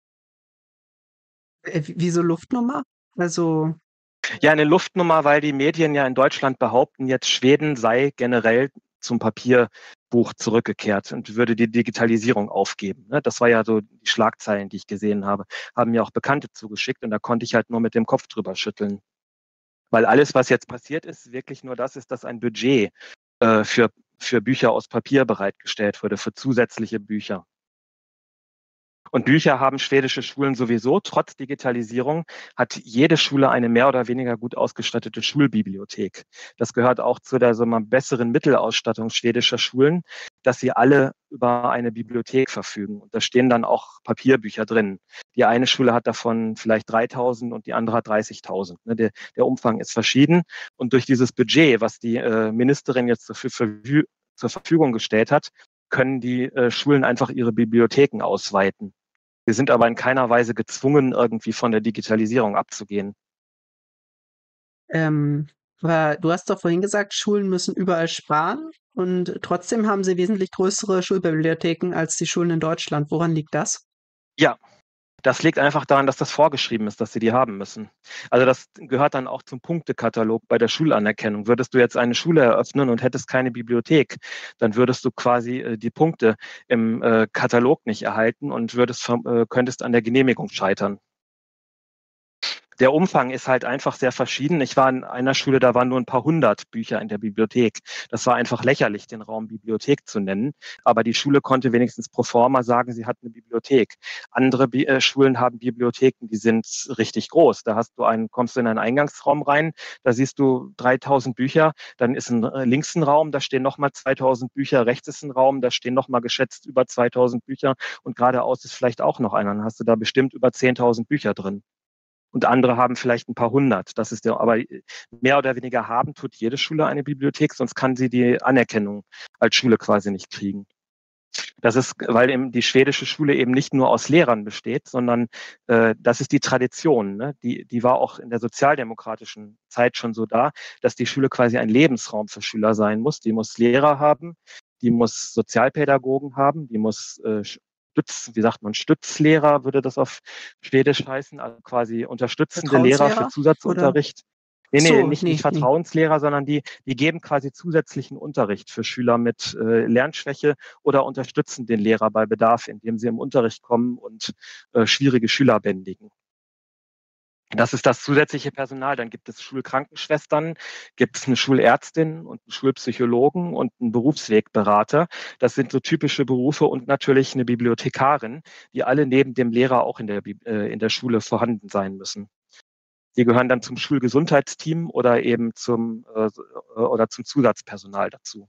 Wieso Luftnummer? Also, Ja, eine Luftnummer, weil die Medien ja in Deutschland behaupten, jetzt Schweden sei generell zum Papierbuch zurückgekehrt und würde die Digitalisierung aufgeben. Das war ja so die Schlagzeilen, die ich gesehen habe. Haben mir auch Bekannte zugeschickt und da konnte ich halt nur mit dem Kopf drüber schütteln. Weil alles, was jetzt passiert ist, wirklich nur das ist, dass ein Budget für Bücher aus Papier bereitgestellt wurde, für zusätzliche Bücher. Und Bücher haben schwedische Schulen sowieso. Trotz Digitalisierung hat jede Schule eine mehr oder weniger gut ausgestattete Schulbibliothek. Das gehört auch zu der besseren Mittelausstattung schwedischer Schulen, dass sie alle über eine Bibliothek verfügen. Und da stehen dann auch Papierbücher drin. Die eine Schule hat davon vielleicht 3.000 und die andere hat 30.000. Der Umfang ist verschieden. Und durch dieses Budget, was die Ministerin jetzt zur Verfügung gestellt hat, können die Schulen einfach ihre Bibliotheken ausweiten. Wir sind aber in keiner Weise gezwungen, irgendwie von der Digitalisierung abzugehen. aber du hast doch vorhin gesagt, Schulen müssen überall sparen und trotzdem haben sie wesentlich größere Schulbibliotheken als die Schulen in Deutschland. Woran liegt das? Ja, das liegt einfach daran, dass das vorgeschrieben ist, dass sie die haben müssen. Also das gehört dann auch zum Punktekatalog bei der Schulanerkennung. Würdest du jetzt eine Schule eröffnen und hättest keine Bibliothek, dann würdest du quasi die Punkte im Katalog nicht erhalten und könntest an der Genehmigung scheitern. Der Umfang ist halt einfach sehr verschieden. Ich war in einer Schule, da waren nur ein paar hundert Bücher in der Bibliothek. Das war einfach lächerlich, den Raum Bibliothek zu nennen. Aber die Schule konnte wenigstens pro forma sagen, sie hat eine Bibliothek. Andere Schulen haben Bibliotheken, die sind richtig groß. Da kommst du in einen Eingangsraum rein, da siehst du 3000 Bücher. Dann ist links ein Raum, da stehen nochmal 2000 Bücher. Rechts ist ein Raum, da stehen nochmal geschätzt über 2000 Bücher. Und geradeaus ist vielleicht auch noch einer. Dann hast du da bestimmt über 10.000 Bücher drin. Und andere haben vielleicht ein paar hundert. Aber mehr oder weniger haben tut jede Schule eine Bibliothek, sonst kann sie die Anerkennung als Schule quasi nicht kriegen. Das ist, weil eben die schwedische Schule eben nicht nur aus Lehrern besteht, sondern das ist die Tradition. Ne? Die war auch in der sozialdemokratischen Zeit schon so da, dass die Schule quasi ein Lebensraum für Schüler sein muss. Die muss Lehrer haben, die muss Sozialpädagogen haben, die muss Stützlehrer würde das auf Schwedisch heißen, also quasi unterstützende Lehrer für Vertrauenslehrer? Oder? Zusatzunterricht. Ach Nee, so, nicht nee, nee. Vertrauenslehrer, sondern die geben quasi zusätzlichen Unterricht für Schüler mit Lernschwäche oder unterstützen den Lehrer bei Bedarf, indem sie im Unterricht kommen und schwierige Schüler bändigen. Das ist das zusätzliche Personal. Dann gibt es Schulkrankenschwestern, gibt es eine Schulärztin und einen Schulpsychologen und einen Berufswegberater. Das sind so typische Berufe und natürlich eine Bibliothekarin, die alle neben dem Lehrer auch in der Schule vorhanden sein müssen. Die gehören dann zum Schulgesundheitsteam oder eben zum Zusatzpersonal dazu.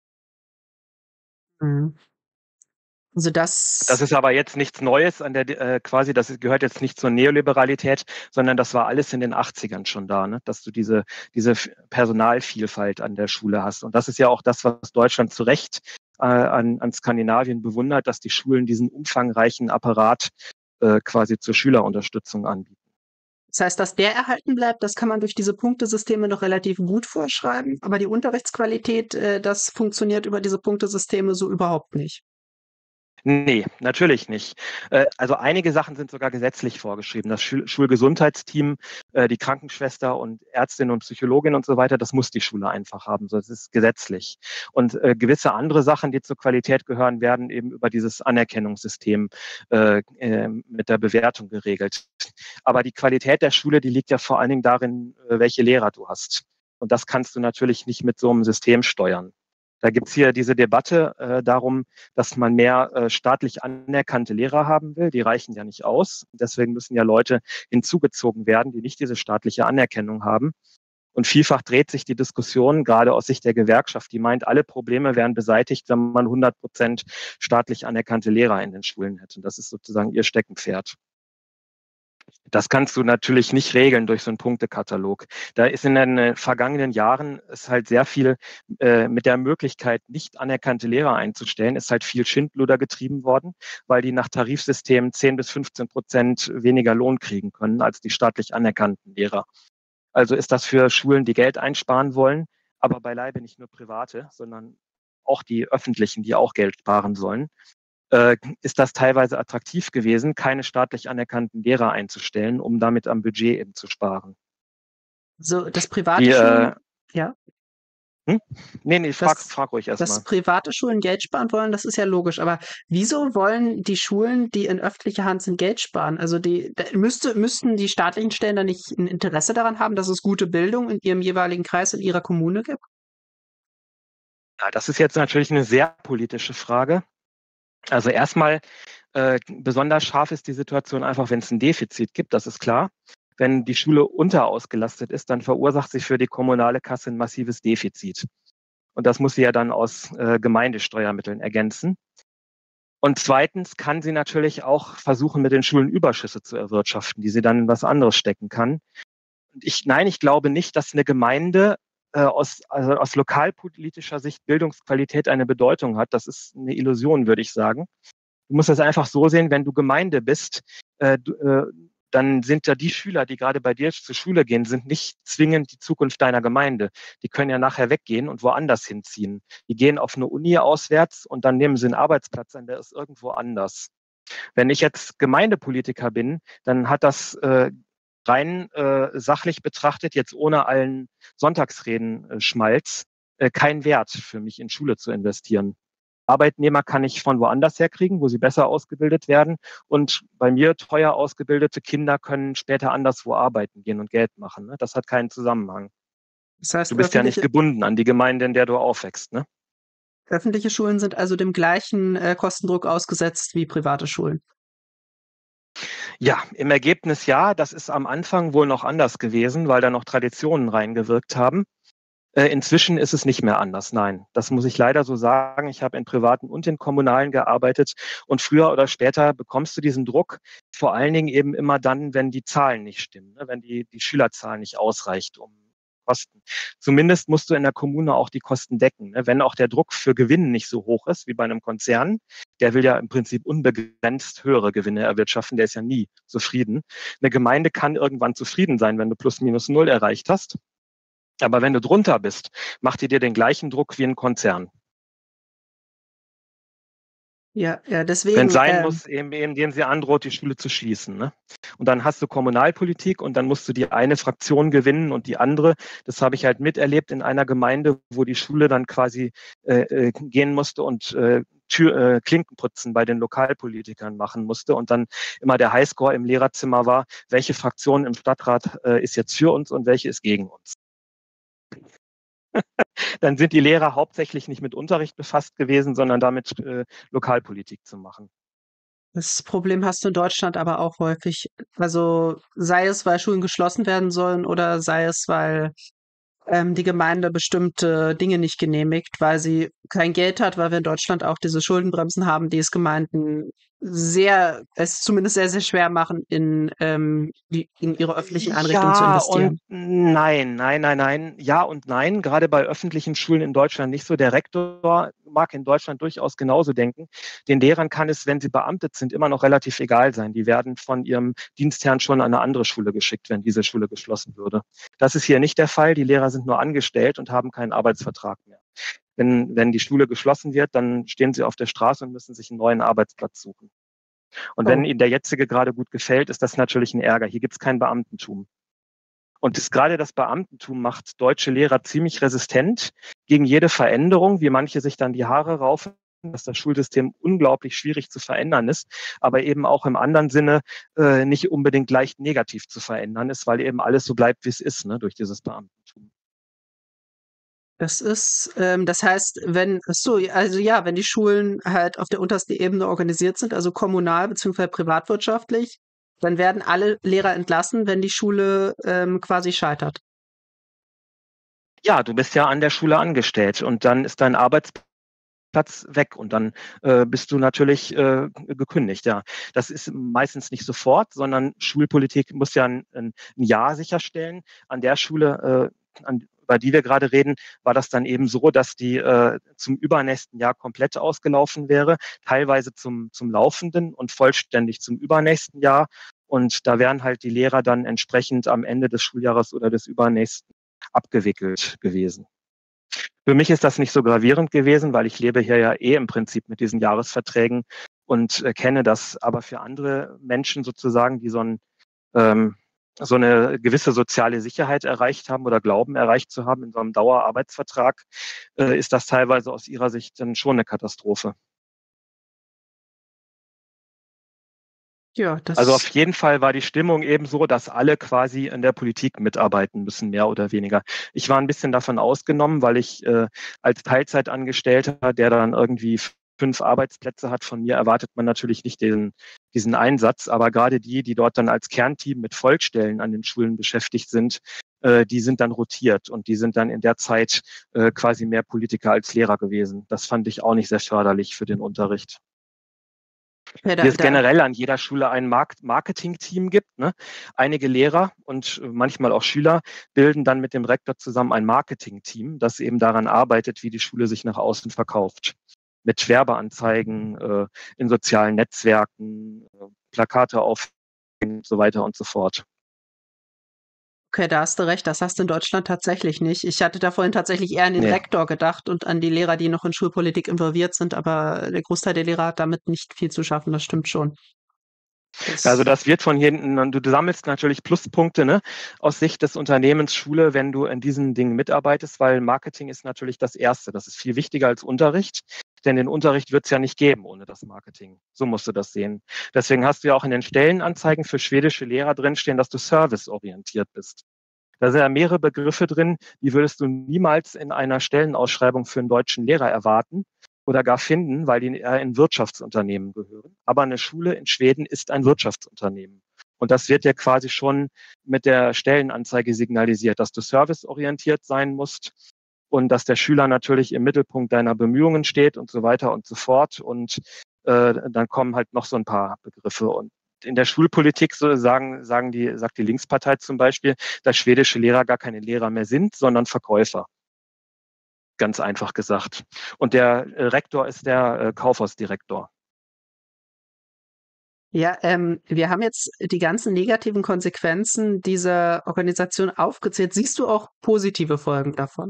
Mhm. Also Das das, ist aber jetzt nichts Neues das gehört jetzt nicht zur Neoliberalität, sondern das war alles in den 80ern schon da, ne? Dass du diese Personalvielfalt an der Schule hast. Und das ist ja auch das, was Deutschland zu Recht an Skandinavien bewundert, dass die Schulen diesen umfangreichen Apparat quasi zur Schülerunterstützung anbieten. das heißt, dass der erhalten bleibt, das kann man durch diese Punktesysteme noch relativ gut vorschreiben, aber die Unterrichtsqualität, das funktioniert über diese Punktesysteme so überhaupt nicht. Nee, natürlich nicht. Also einige Sachen sind sogar gesetzlich vorgeschrieben. Das Schulgesundheitsteam, die Krankenschwester und Ärztin und Psychologin und so weiter, das muss die Schule einfach haben. So, das ist gesetzlich. Und gewisse andere Sachen, die zur Qualität gehören, werden eben über dieses Anerkennungssystem mit der Bewertung geregelt. Aber die Qualität der Schule, die liegt ja vor allen Dingen darin, welche Lehrer du hast. Und das kannst du natürlich nicht mit so einem System steuern. Da gibt es hier diese Debatte darum, dass man mehr staatlich anerkannte Lehrer haben will. Die reichen ja nicht aus. Deswegen müssen ja Leute hinzugezogen werden, die nicht diese staatliche Anerkennung haben. Und vielfach dreht sich die Diskussion, gerade aus Sicht der Gewerkschaft, die meint, alle Probleme wären beseitigt, wenn man 100% staatlich anerkannte Lehrer in den Schulen hätte. Das ist sozusagen ihr Steckenpferd. Das kannst du natürlich nicht regeln durch so einen Punktekatalog. Da ist in den vergangenen Jahren ist halt sehr viel mit der Möglichkeit, nicht anerkannte Lehrer einzustellen, ist halt viel Schindluder getrieben worden, weil die nach Tarifsystemen 10-15% weniger Lohn kriegen können als die staatlich anerkannten Lehrer. Also ist das für Schulen, die Geld einsparen wollen, aber beileibe nicht nur private, sondern auch die öffentlichen, die auch Geld sparen sollen, ist das teilweise attraktiv gewesen, keine staatlich anerkannten Lehrer einzustellen, um damit am Budget eben zu sparen. So, dass private Die, Schulen, ja, hm? Nee, dass, frag ruhig dass erstmal. private Schulen Geld sparen wollen, das ist ja logisch. Aber wieso wollen die Schulen, die in öffentlicher Hand sind, Geld sparen? Also müssten die staatlichen Stellen da nicht ein Interesse daran haben, dass es gute Bildung in ihrem jeweiligen Kreis, in ihrer Kommune gibt? Ja, das ist jetzt natürlich eine sehr politische Frage. Also erstmal, besonders scharf ist die Situation einfach, wenn es ein Defizit gibt, das ist klar. Wenn die Schule unterausgelastet ist, dann verursacht sie für die kommunale Kasse ein massives Defizit. Und das muss sie ja dann aus Gemeindesteuermitteln ergänzen. Und zweitens kann sie natürlich auch versuchen, mit den Schulen Überschüsse zu erwirtschaften, die sie dann in was anderes stecken kann. Und ich glaube nicht, dass eine Gemeinde aus lokalpolitischer Sicht Bildungsqualität eine Bedeutung hat. Das ist eine Illusion, würde ich sagen. Du musst das einfach so sehen, wenn du Gemeinde bist, dann sind ja die Schüler, die gerade bei dir zur Schule gehen, sind nicht zwingend die Zukunft deiner Gemeinde. Die können ja nachher weggehen und woanders hinziehen. Die gehen auf eine Uni auswärts und dann nehmen sie einen Arbeitsplatz an, der ist irgendwo anders. Wenn ich jetzt Gemeindepolitiker bin, dann hat das rein sachlich betrachtet, jetzt ohne allen Sonntagsreden Schmalz, keinen Wert für mich in Schule zu investieren. Arbeitnehmer kann ich von woanders herkriegen, wo sie besser ausgebildet werden. Und bei mir teuer ausgebildete Kinder können später anderswo arbeiten gehen und Geld machen. Ne? Das hat keinen Zusammenhang. Das Du heißt, bist ja nicht gebunden an die Gemeinde, in der du aufwächst. Ne? öffentliche Schulen sind also dem gleichen Kostendruck ausgesetzt wie private Schulen. Ja, im Ergebnis ja. Das ist am Anfang wohl noch anders gewesen, weil da noch Traditionen reingewirkt haben. Inzwischen ist es nicht mehr anders. Nein, das muss ich leider so sagen. Ich habe in privaten und in kommunalen gearbeitet und früher oder später bekommst du diesen Druck, vor allen Dingen eben immer dann, wenn die Zahlen nicht stimmen, ne? Wenn die Schülerzahl nicht ausreicht, um Kosten. Zumindest musst du in der Kommune auch die Kosten decken. Ne? Wenn auch der Druck für Gewinn nicht so hoch ist wie bei einem Konzern, der will ja im Prinzip unbegrenzt höhere Gewinne erwirtschaften, der ist ja nie zufrieden. Eine Gemeinde kann irgendwann zufrieden sein, wenn du plus minus null erreicht hast. Aber wenn du drunter bist, macht die dir den gleichen Druck wie ein Konzern. Ja, Wenn deswegen, sein muss, eben denen sie androht, die Schule zu schließen. Ne? Und dann hast du Kommunalpolitik und dann musst du die eine Fraktion gewinnen und die andere. Das habe ich halt miterlebt in einer Gemeinde, wo die Schule dann quasi gehen musste und Klinkenputzen bei den Lokalpolitikern machen musste und dann immer der Highscore im Lehrerzimmer war, welche Fraktion im Stadtrat ist jetzt für uns und welche ist gegen uns. Dann sind die Lehrer hauptsächlich nicht mit Unterricht befasst gewesen, sondern damit Lokalpolitik zu machen. das Problem hast du in Deutschland aber auch häufig. Also sei es, weil Schulen geschlossen werden sollen oder sei es, weil die Gemeinde bestimmte Dinge nicht genehmigt, weil sie kein Geld hat, weil wir in Deutschland auch diese Schuldenbremsen haben, die es Gemeinden es zumindest sehr, sehr schwer machen, in ihre öffentlichen Einrichtungen zu Ja und investieren. nein, nein, nein, nein. Ja und nein. Gerade bei öffentlichen Schulen in Deutschland nicht so. Der Rektor mag in Deutschland durchaus genauso denken. Den Lehrern kann es, wenn sie beamtet sind, immer noch relativ egal sein. Die werden von ihrem Dienstherrn schon an eine andere Schule geschickt, wenn diese Schule geschlossen würde. Das ist hier nicht der Fall. Die Lehrer sind nur angestellt und haben keinen Arbeitsvertrag mehr. Wenn die Schule geschlossen wird, dann stehen sie auf der Straße und müssen sich einen neuen Arbeitsplatz suchen. Und wenn Oh, Ihnen der jetzige gerade gut gefällt, ist das natürlich ein Ärger. Hier gibt es kein Beamtentum. Und gerade das Beamtentum macht deutsche Lehrer ziemlich resistent gegen jede Veränderung, wie manche sich dann die Haare raufen, dass das Schulsystem unglaublich schwierig zu verändern ist, aber eben auch im anderen Sinne nicht unbedingt leicht negativ zu verändern ist, weil eben alles so bleibt, wie es ist, ne, durch dieses Beamtentum. das heißt, wenn die Schulen halt auf der untersten Ebene organisiert sind, also kommunal beziehungsweise privatwirtschaftlich, dann werden alle Lehrer entlassen, wenn die Schule quasi scheitert. Ja, du bist ja an der Schule angestellt und dann ist dein Arbeitsplatz weg und dann bist du natürlich gekündigt. Ja, das ist meistens nicht sofort, sondern Schulpolitik muss ja ein Jahr sicherstellen. An der Schule, über die wir gerade reden, war das dann eben so, dass die zum übernächsten Jahr komplett ausgelaufen wäre, teilweise zum laufenden und vollständig zum übernächsten Jahr. Und da wären halt die Lehrer dann entsprechend am Ende des Schuljahres oder des übernächsten abgewickelt gewesen. Für mich ist das nicht so gravierend gewesen, weil ich lebe hier ja im Prinzip mit diesen Jahresverträgen und kenne das. Aber für andere Menschen sozusagen, die so eine gewisse soziale Sicherheit erreicht haben oder glauben erreicht zu haben in so einem Dauerarbeitsvertrag, ist das teilweise aus ihrer Sicht dann schon eine Katastrophe. Ja, Also auf das jeden Fall war die Stimmung eben so, dass alle quasi in der Politik mitarbeiten müssen, mehr oder weniger. Ich war ein bisschen davon ausgenommen, weil ich als Teilzeitangestellter, der dann irgendwie 5 Arbeitsplätze hat, von mir erwartet man natürlich nicht diesen Einsatz. Aber gerade die dort dann als Kernteam mit Vollstellen an den Schulen beschäftigt sind, die sind dann rotiert und die sind dann in der Zeit quasi mehr Politiker als Lehrer gewesen. Das fand ich auch nicht sehr förderlich für den Unterricht. ja, Wie es generell an jeder Schule ein Marketing-Team gibt. Ne? Einige Lehrer und manchmal auch Schüler bilden dann mit dem Rektor zusammen ein Marketing-Team, das eben daran arbeitet, wie die Schule sich nach außen verkauft. Mit Werbeanzeigen, in sozialen Netzwerken, Plakate auf und so weiter und so fort. Okay, da hast du recht, das hast du in Deutschland tatsächlich nicht. Ich hatte da vorhin tatsächlich eher an den Nee. Rektor gedacht und an die Lehrer, die noch in Schulpolitik involviert sind, aber der Großteil der Lehrer hat damit nicht viel zu schaffen, das stimmt schon. Also Das das wird von hinten, du sammelst natürlich Pluspunkte, ne, aus Sicht des Unternehmens Schule, wenn du in diesen Dingen mitarbeitest, weil Marketing ist natürlich das Erste. Das ist viel wichtiger als Unterricht. denn den Unterricht wird es ja nicht geben ohne das Marketing. So musst du das sehen. Deswegen hast du ja auch in den Stellenanzeigen für schwedische Lehrer drinstehen, dass du serviceorientiert bist. Da sind ja mehrere Begriffe drin, die würdest du niemals in einer Stellenausschreibung für einen deutschen Lehrer erwarten oder gar finden, weil die eher in Wirtschaftsunternehmen gehören. Aber eine Schule in Schweden ist ein Wirtschaftsunternehmen. Und das wird ja quasi schon mit der Stellenanzeige signalisiert, dass du serviceorientiert sein musst und dass der Schüler natürlich im Mittelpunkt deiner Bemühungen steht und so weiter und so fort. Und dann kommen halt noch so ein paar Begriffe. Und in der Schulpolitik sagt die Linkspartei zum Beispiel, dass schwedische Lehrer gar keine Lehrer mehr sind, sondern Verkäufer. Ganz einfach gesagt. Und der Rektor ist der Kaufhausdirektor. Ja, wir haben jetzt die ganzen negativen Konsequenzen dieser Organisation aufgezählt. Siehst du auch positive Folgen davon?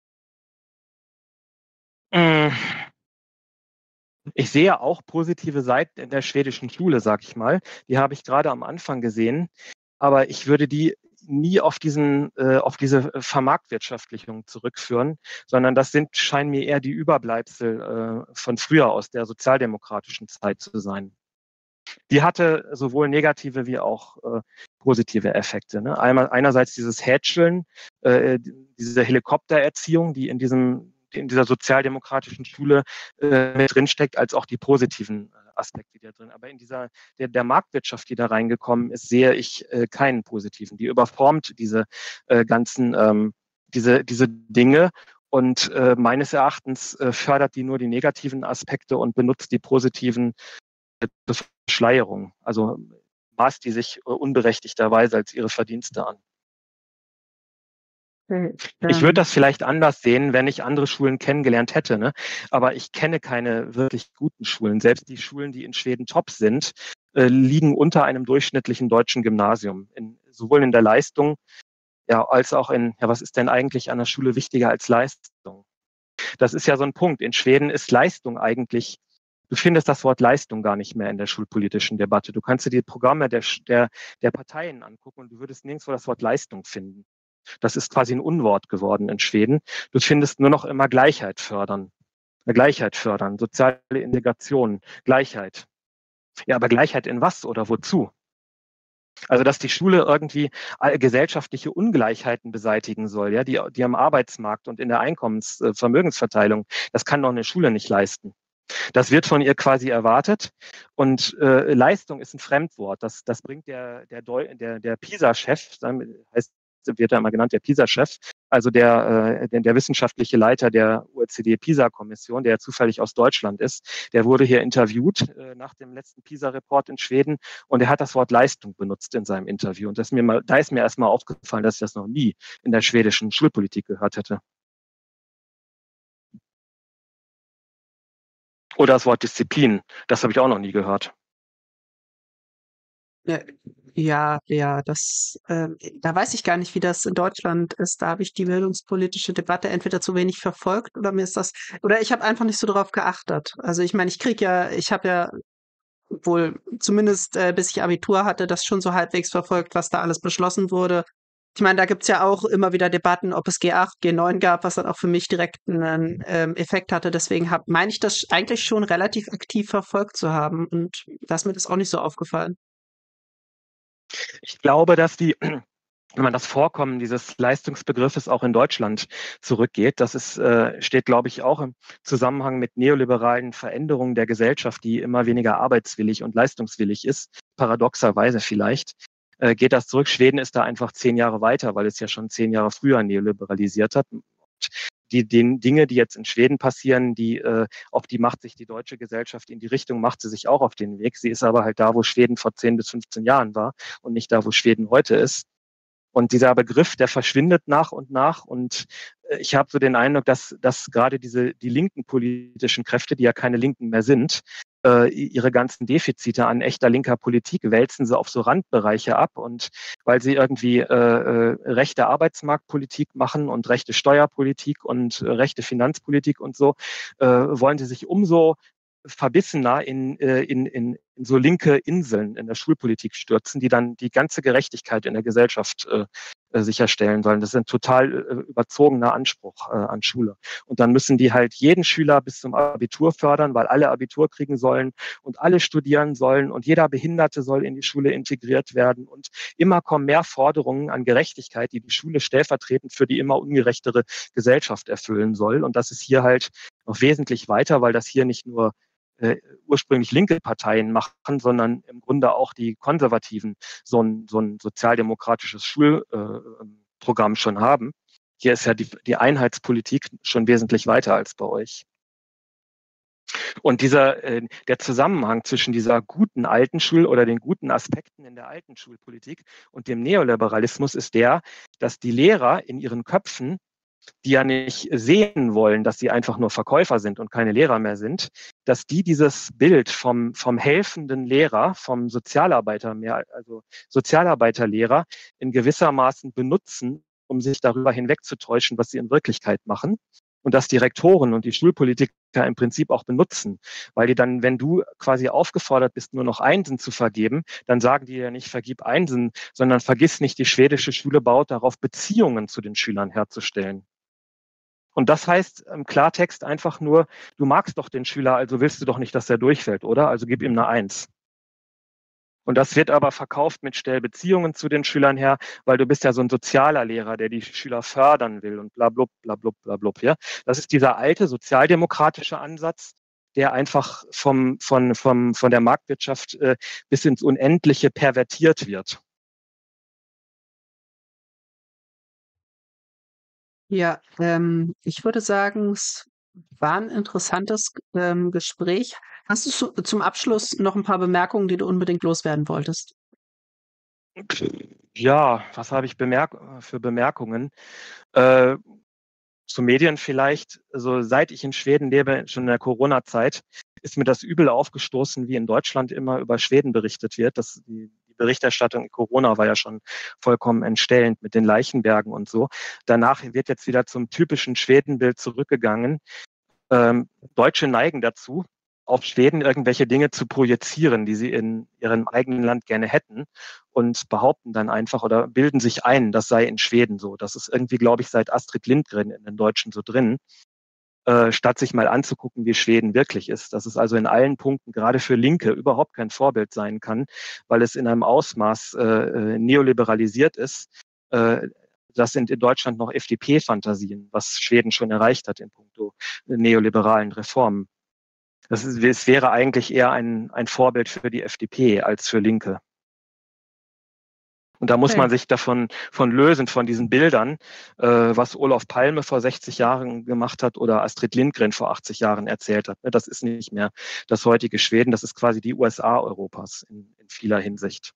Ich sehe auch positive Seiten in der schwedischen Schule, sag ich mal. Die habe ich gerade am Anfang gesehen. Aber ich würde die nie auf diese Vermarktwirtschaftlichung zurückführen, sondern das scheinen mir eher die Überbleibsel von früher aus der sozialdemokratischen Zeit zu sein. Die hatte sowohl negative wie auch positive Effekte. Ne? Einerseits dieses Hätscheln, diese Helikoptererziehung, die in dieser sozialdemokratischen Schule mit drinsteckt, als auch die positiven Aspekte, die da drin. Aber in der Marktwirtschaft, die da reingekommen ist, sehe ich keinen positiven. Die überformt diese diese Dinge und meines Erachtens fördert die nur die negativen Aspekte und benutzt die positiven zur Verschleierung. Also maßt die sich unberechtigterweise als ihre Verdienste an. Ich würde das vielleicht anders sehen, wenn ich andere Schulen kennengelernt hätte, ne? Aber ich kenne keine wirklich guten Schulen. Selbst die Schulen, die in Schweden top sind, liegen unter einem durchschnittlichen deutschen Gymnasium. Sowohl in der Leistung, ja, als auch was ist denn eigentlich an der Schule wichtiger als Leistung? Das ist ja so ein Punkt. In Schweden ist Leistung eigentlich, du findest das Wort Leistung gar nicht mehr in der schulpolitischen Debatte. Du kannst dir die Programme der Parteien angucken und du würdest nirgendwo das Wort Leistung finden. Das ist quasi ein Unwort geworden in Schweden. Du findest nur noch immer Gleichheit fördern, soziale Integration, Gleichheit. Ja, aber Gleichheit in was oder wozu? Also, dass die Schule irgendwie gesellschaftliche Ungleichheiten beseitigen soll, ja, die am Arbeitsmarkt und in der Vermögensverteilung, das kann doch eine Schule nicht leisten. Das wird von ihr quasi erwartet und Leistung ist ein Fremdwort. Das bringt der PISA-Chef, wird er immer genannt, der PISA-Chef, also der wissenschaftliche Leiter der OECD-PISA-Kommission, der zufällig aus Deutschland ist, der wurde hier interviewt nach dem letzten PISA-Report in Schweden und er hat das Wort Leistung benutzt in seinem Interview. Und da ist mir erstmal aufgefallen, dass ich das noch nie in der schwedischen Schulpolitik gehört hätte. Oder das Wort Disziplin, das habe ich auch noch nie gehört. Ja, da weiß ich gar nicht, wie das in Deutschland ist. Da habe ich die bildungspolitische Debatte entweder zu wenig verfolgt oder oder ich habe einfach nicht so drauf geachtet. Also ich meine, ich habe ja wohl zumindest bis ich Abitur hatte, das schon so halbwegs verfolgt, was da alles beschlossen wurde. Ich meine, da gibt's ja auch immer wieder Debatten, ob es G8, G9 gab, was dann auch für mich direkt einen Effekt hatte. Deswegen meine ich das eigentlich schon relativ aktiv verfolgt zu haben. Und da ist mir das auch nicht so aufgefallen. Ich glaube, dass wenn man das Vorkommen dieses Leistungsbegriffes auch in Deutschland zurückgeht, steht, glaube ich, auch im Zusammenhang mit neoliberalen Veränderungen der Gesellschaft, die immer weniger arbeitswillig und leistungswillig ist, paradoxerweise vielleicht, geht das zurück. Schweden ist da einfach 10 Jahre weiter, weil es ja schon 10 Jahre früher neoliberalisiert hat. Und die Dinge, die jetzt in Schweden passieren, auf die macht sich die deutsche Gesellschaft in die Richtung, macht sie sich auch auf den Weg. Sie ist aber halt da, wo Schweden vor 10 bis 15 Jahren war und nicht da, wo Schweden heute ist. Und dieser Begriff, der verschwindet nach und nach. Und ich habe so den Eindruck, dass gerade die linken politischen Kräfte, die ja keine Linken mehr sind, ihre ganzen Defizite an echter linker Politik wälzen sie auf so Randbereiche ab. Und weil sie irgendwie rechte Arbeitsmarktpolitik machen und rechte Steuerpolitik und rechte Finanzpolitik und so, wollen sie sich umso verbissener in so linke Inseln in der Schulpolitik stürzen, die dann die ganze Gerechtigkeit in der Gesellschaft sicherstellen sollen. Das ist ein total überzogener Anspruch an Schule. Und dann müssen die halt jeden Schüler bis zum Abitur fördern, weil alle Abitur kriegen sollen und alle studieren sollen und jeder Behinderte soll in die Schule integriert werden. Und immer kommen mehr Forderungen an Gerechtigkeit, die die Schule stellvertretend für die immer ungerechtere Gesellschaft erfüllen soll. Und das ist hier halt noch wesentlich weiter, weil das hier nicht nur ursprünglich linke Parteien machen, sondern im Grunde auch die Konservativen so ein sozialdemokratisches Schulprogramm schon haben. Hier ist ja die Einheitspolitik schon wesentlich weiter als bei euch. Und der Zusammenhang zwischen dieser guten alten oder den guten Aspekten in der alten Schulpolitik und dem Neoliberalismus ist der, dass die Lehrer in ihren Köpfen, die ja nicht sehen wollen, dass sie einfach nur Verkäufer sind und keine Lehrer mehr sind, dass die dieses Bild vom helfenden Lehrer, vom Sozialarbeiter also Sozialarbeiterlehrer in gewissermaßen benutzen, um sich darüber hinwegzutäuschen, was sie in Wirklichkeit machen. Und dass die Rektoren und die Schulpolitiker im Prinzip auch benutzen, weil die dann, wenn du quasi aufgefordert bist, nur noch Einsen zu vergeben, dann sagen die ja nicht, vergib Einsen, sondern vergiss nicht, die schwedische Schule baut darauf, Beziehungen zu den Schülern herzustellen. Und das heißt im Klartext einfach nur, du magst doch den Schüler, also willst du doch nicht, dass er durchfällt, oder? Also gib ihm eine Eins. Und das wird aber verkauft mit Stellbeziehungen zu den Schülern her, weil du bist ja so ein sozialer Lehrer, der die Schüler fördern will und blablub, blablub, blablub. Ja? Das ist dieser alte sozialdemokratische Ansatz, der einfach von der Marktwirtschaft bis ins Unendliche pervertiert wird. Ja, ich würde sagen, es war ein interessantes Gespräch. Hast du zum Abschluss noch ein paar Bemerkungen, die du unbedingt loswerden wolltest? Ja, was habe ich für Bemerkungen? Zu Medien vielleicht, also seit ich in Schweden lebe, schon in der Corona-Zeit, ist mir das übel aufgestoßen, wie in Deutschland immer über Schweden berichtet wird. Die Berichterstattung in Corona war ja schon vollkommen entstellend mit den Leichenbergen und so. Danach wird jetzt wieder zum typischen Schwedenbild zurückgegangen. Deutsche neigen dazu, auf Schweden irgendwelche Dinge zu projizieren, die sie in ihrem eigenen Land gerne hätten und behaupten dann einfach oder bilden sich ein, das sei in Schweden so. Das ist irgendwie, glaube ich, seit Astrid Lindgren in den Deutschen so drin, statt sich mal anzugucken, wie Schweden wirklich ist. Dass es also in allen Punkten gerade für Linke überhaupt kein Vorbild sein kann, weil es in einem Ausmaß neoliberalisiert ist. Das sind in Deutschland noch FDP-Fantasien, was Schweden schon erreicht hat in puncto neoliberalen Reformen. Es wäre eigentlich eher ein Vorbild für die FDP als für Linke. Und da muss man sich davon lösen, von diesen Bildern, was Olof Palme vor 60 Jahren gemacht hat oder Astrid Lindgren vor 80 Jahren erzählt hat. Das ist nicht mehr das heutige Schweden, das ist quasi die USA Europas in vieler Hinsicht.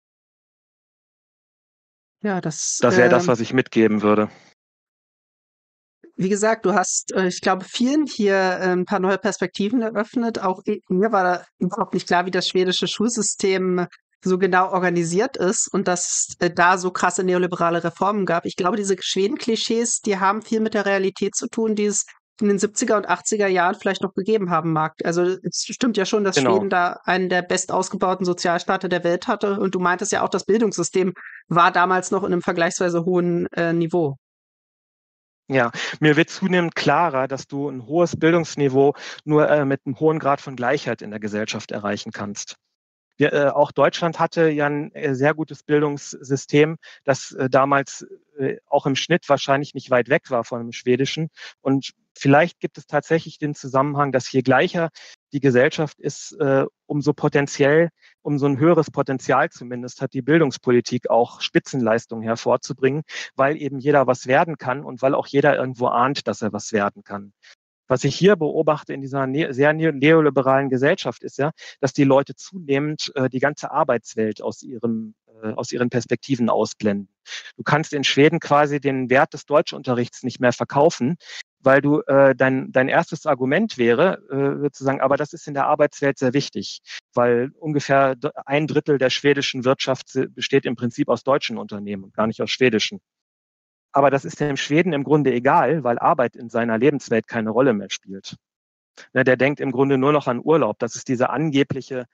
Ja, das wäre das, was ich mitgeben würde. Wie gesagt, du hast, ich glaube, vielen hier ein paar neue Perspektiven eröffnet. Auch mir war da überhaupt nicht klar, wie das schwedische Schulsystem so genau organisiert ist und dass da so krasse neoliberale Reformen gab. Ich glaube, diese Schweden-Klischees, die haben viel mit der Realität zu tun, die es in den 70er und 80er Jahren vielleicht noch gegeben haben mag. Also es stimmt ja schon, dass Schweden da einen der best ausgebauten Sozialstaaten der Welt hatte. Und du meintest ja auch, das Bildungssystem war damals noch in einem vergleichsweise hohen Niveau. Ja, mir wird zunehmend klarer, dass du ein hohes Bildungsniveau nur mit einem hohen Grad von Gleichheit in der Gesellschaft erreichen kannst. Auch Deutschland hatte ja ein sehr gutes Bildungssystem, das damals auch im Schnitt wahrscheinlich nicht weit weg war von dem schwedischen. Und vielleicht gibt es tatsächlich den Zusammenhang, dass je gleicher die Gesellschaft ist, umso ein höheres Potenzial zumindest hat die Bildungspolitik auch Spitzenleistungen hervorzubringen, weil eben jeder was werden kann und weil auch jeder irgendwo ahnt, dass er was werden kann. Was ich hier beobachte in dieser sehr neoliberalen Gesellschaft ist ja, dass die Leute zunehmend die ganze Arbeitswelt aus ihren Perspektiven ausblenden. Du kannst in Schweden quasi den Wert des Deutschunterrichts nicht mehr verkaufen, weil du dein erstes Argument wäre, sozusagen, aber das ist in der Arbeitswelt sehr wichtig, weil ungefähr 1/3 der schwedischen Wirtschaft besteht im Prinzip aus deutschen Unternehmen und gar nicht aus schwedischen. Aber das ist dem Schweden im Grunde egal, weil Arbeit in seiner Lebenswelt keine Rolle mehr spielt. Der denkt im Grunde nur noch an Urlaub. Das ist diese angebliche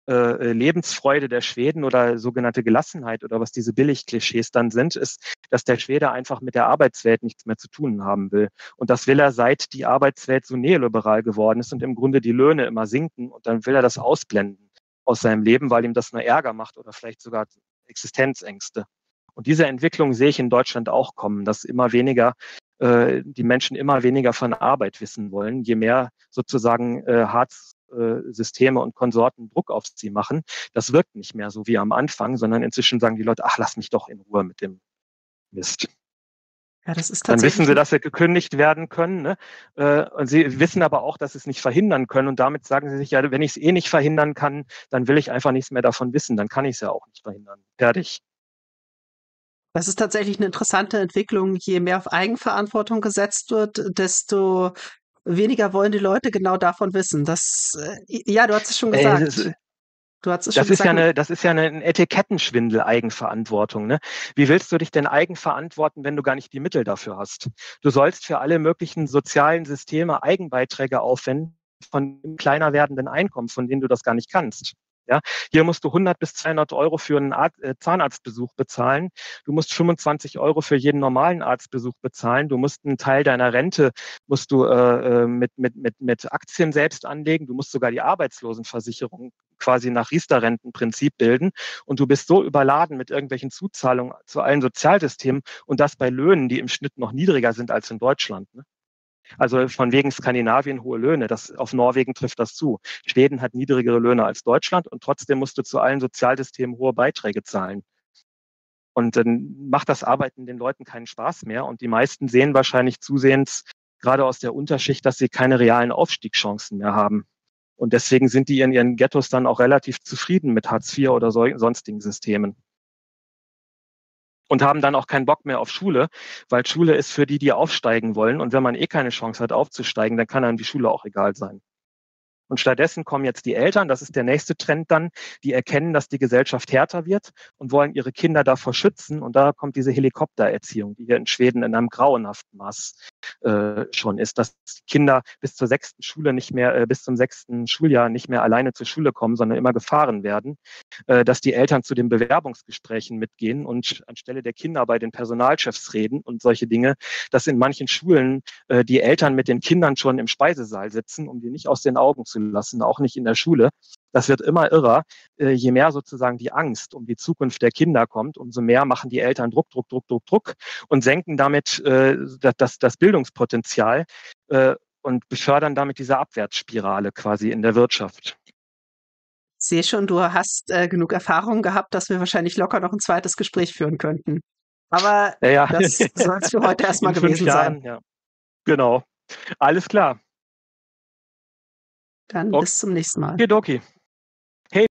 Lebensfreude der Schweden oder sogenannte Gelassenheit oder was diese Billigklischees dann sind, ist, dass der Schwede einfach mit der Arbeitswelt nichts mehr zu tun haben will. Und das will er, seit die Arbeitswelt so neoliberal geworden ist und im Grunde die Löhne immer sinken. Und dann will er das ausblenden aus seinem Leben, weil ihm das nur Ärger macht oder vielleicht sogar Existenzängste. Und diese Entwicklung sehe ich in Deutschland auch kommen, dass immer weniger die Menschen immer weniger von Arbeit wissen wollen, je mehr sozusagen Hartz-Systeme und Konsorten Druck auf sie machen. Das wirkt nicht mehr so wie am Anfang, sondern inzwischen sagen die Leute, ach, lass mich doch in Ruhe mit dem Mist. Ja, das ist Dann wissen tatsächlich. sie, dass sie gekündigt werden können. Ne? Und sie wissen aber auch, dass sie es nicht verhindern können. Und damit sagen sie sich, ja, wenn ich es eh nicht verhindern kann, dann will ich einfach nichts mehr davon wissen. Dann kann ich es ja auch nicht verhindern. Fertig. Das ist tatsächlich eine interessante Entwicklung. Je mehr auf Eigenverantwortung gesetzt wird, desto weniger wollen die Leute genau davon wissen. Ja, du hast es schon gesagt. Du hast es schon gesagt. Das ist ja ein Etikettenschwindel, Eigenverantwortung. Ne? Wie willst du dich denn eigenverantworten, wenn du gar nicht die Mittel dafür hast? Du sollst für alle möglichen sozialen Systeme Eigenbeiträge aufwenden von kleiner werdenden Einkommen, von denen du das gar nicht kannst. Ja, hier musst du 100 bis 200 Euro für einen Zahnarztbesuch bezahlen. Du musst 25 Euro für jeden normalen Arztbesuch bezahlen. Du musst einen Teil deiner Rente musst du mit Aktien selbst anlegen. Du musst sogar die Arbeitslosenversicherung quasi nach Riester-Rentenprinzip bilden. Und du bist so überladen mit irgendwelchen Zuzahlungen zu allen Sozialsystemen und das bei Löhnen, die im Schnitt noch niedriger sind als in Deutschland. Ne? Also von wegen Skandinavien hohe Löhne, auf Norwegen trifft das zu. Schweden hat niedrigere Löhne als Deutschland und trotzdem musst du zu allen Sozialsystemen hohe Beiträge zahlen. Und dann macht das Arbeiten den Leuten keinen Spaß mehr. Und die meisten sehen wahrscheinlich zusehends, gerade aus der Unterschicht, dass sie keine realen Aufstiegschancen mehr haben. Und deswegen sind die in ihren Ghettos dann auch relativ zufrieden mit Hartz IV oder sonstigen Systemen. Und haben dann auch keinen Bock mehr auf Schule, weil Schule ist für die, die aufsteigen wollen. Und wenn man eh keine Chance hat, aufzusteigen, dann kann einem die Schule auch egal sein. Und stattdessen kommen jetzt die Eltern, das ist der nächste Trend dann, die erkennen, dass die Gesellschaft härter wird und wollen ihre Kinder davor schützen. Und da kommt diese Helikoptererziehung, die hier in Schweden in einem grauenhaften Maß schon ist, dass Kinder bis zur 6. Schule nicht mehr, bis zum 6. Schuljahr nicht mehr alleine zur Schule kommen, sondern immer gefahren werden, dass die Eltern zu den Bewerbungsgesprächen mitgehen und anstelle der Kinder bei den Personalchefs reden und solche Dinge, dass in manchen Schulen die Eltern mit den Kindern schon im Speisesaal sitzen, um die nicht aus den Augen zu lassen, auch nicht in der Schule. Das wird immer irrer. Je mehr sozusagen die Angst um die Zukunft der Kinder kommt, umso mehr machen die Eltern Druck und senken damit das Bildungspotenzial und befördern damit diese Abwärtsspirale quasi in der Wirtschaft. Ich sehe schon, du hast genug Erfahrung gehabt, dass wir wahrscheinlich locker noch ein zweites Gespräch führen könnten. Aber Ja, das soll es für heute erstmal in 5 gewesen Jahren, sein. ja. Genau. Alles klar. Dann bis zum nächsten Mal. Okidoki. Hey,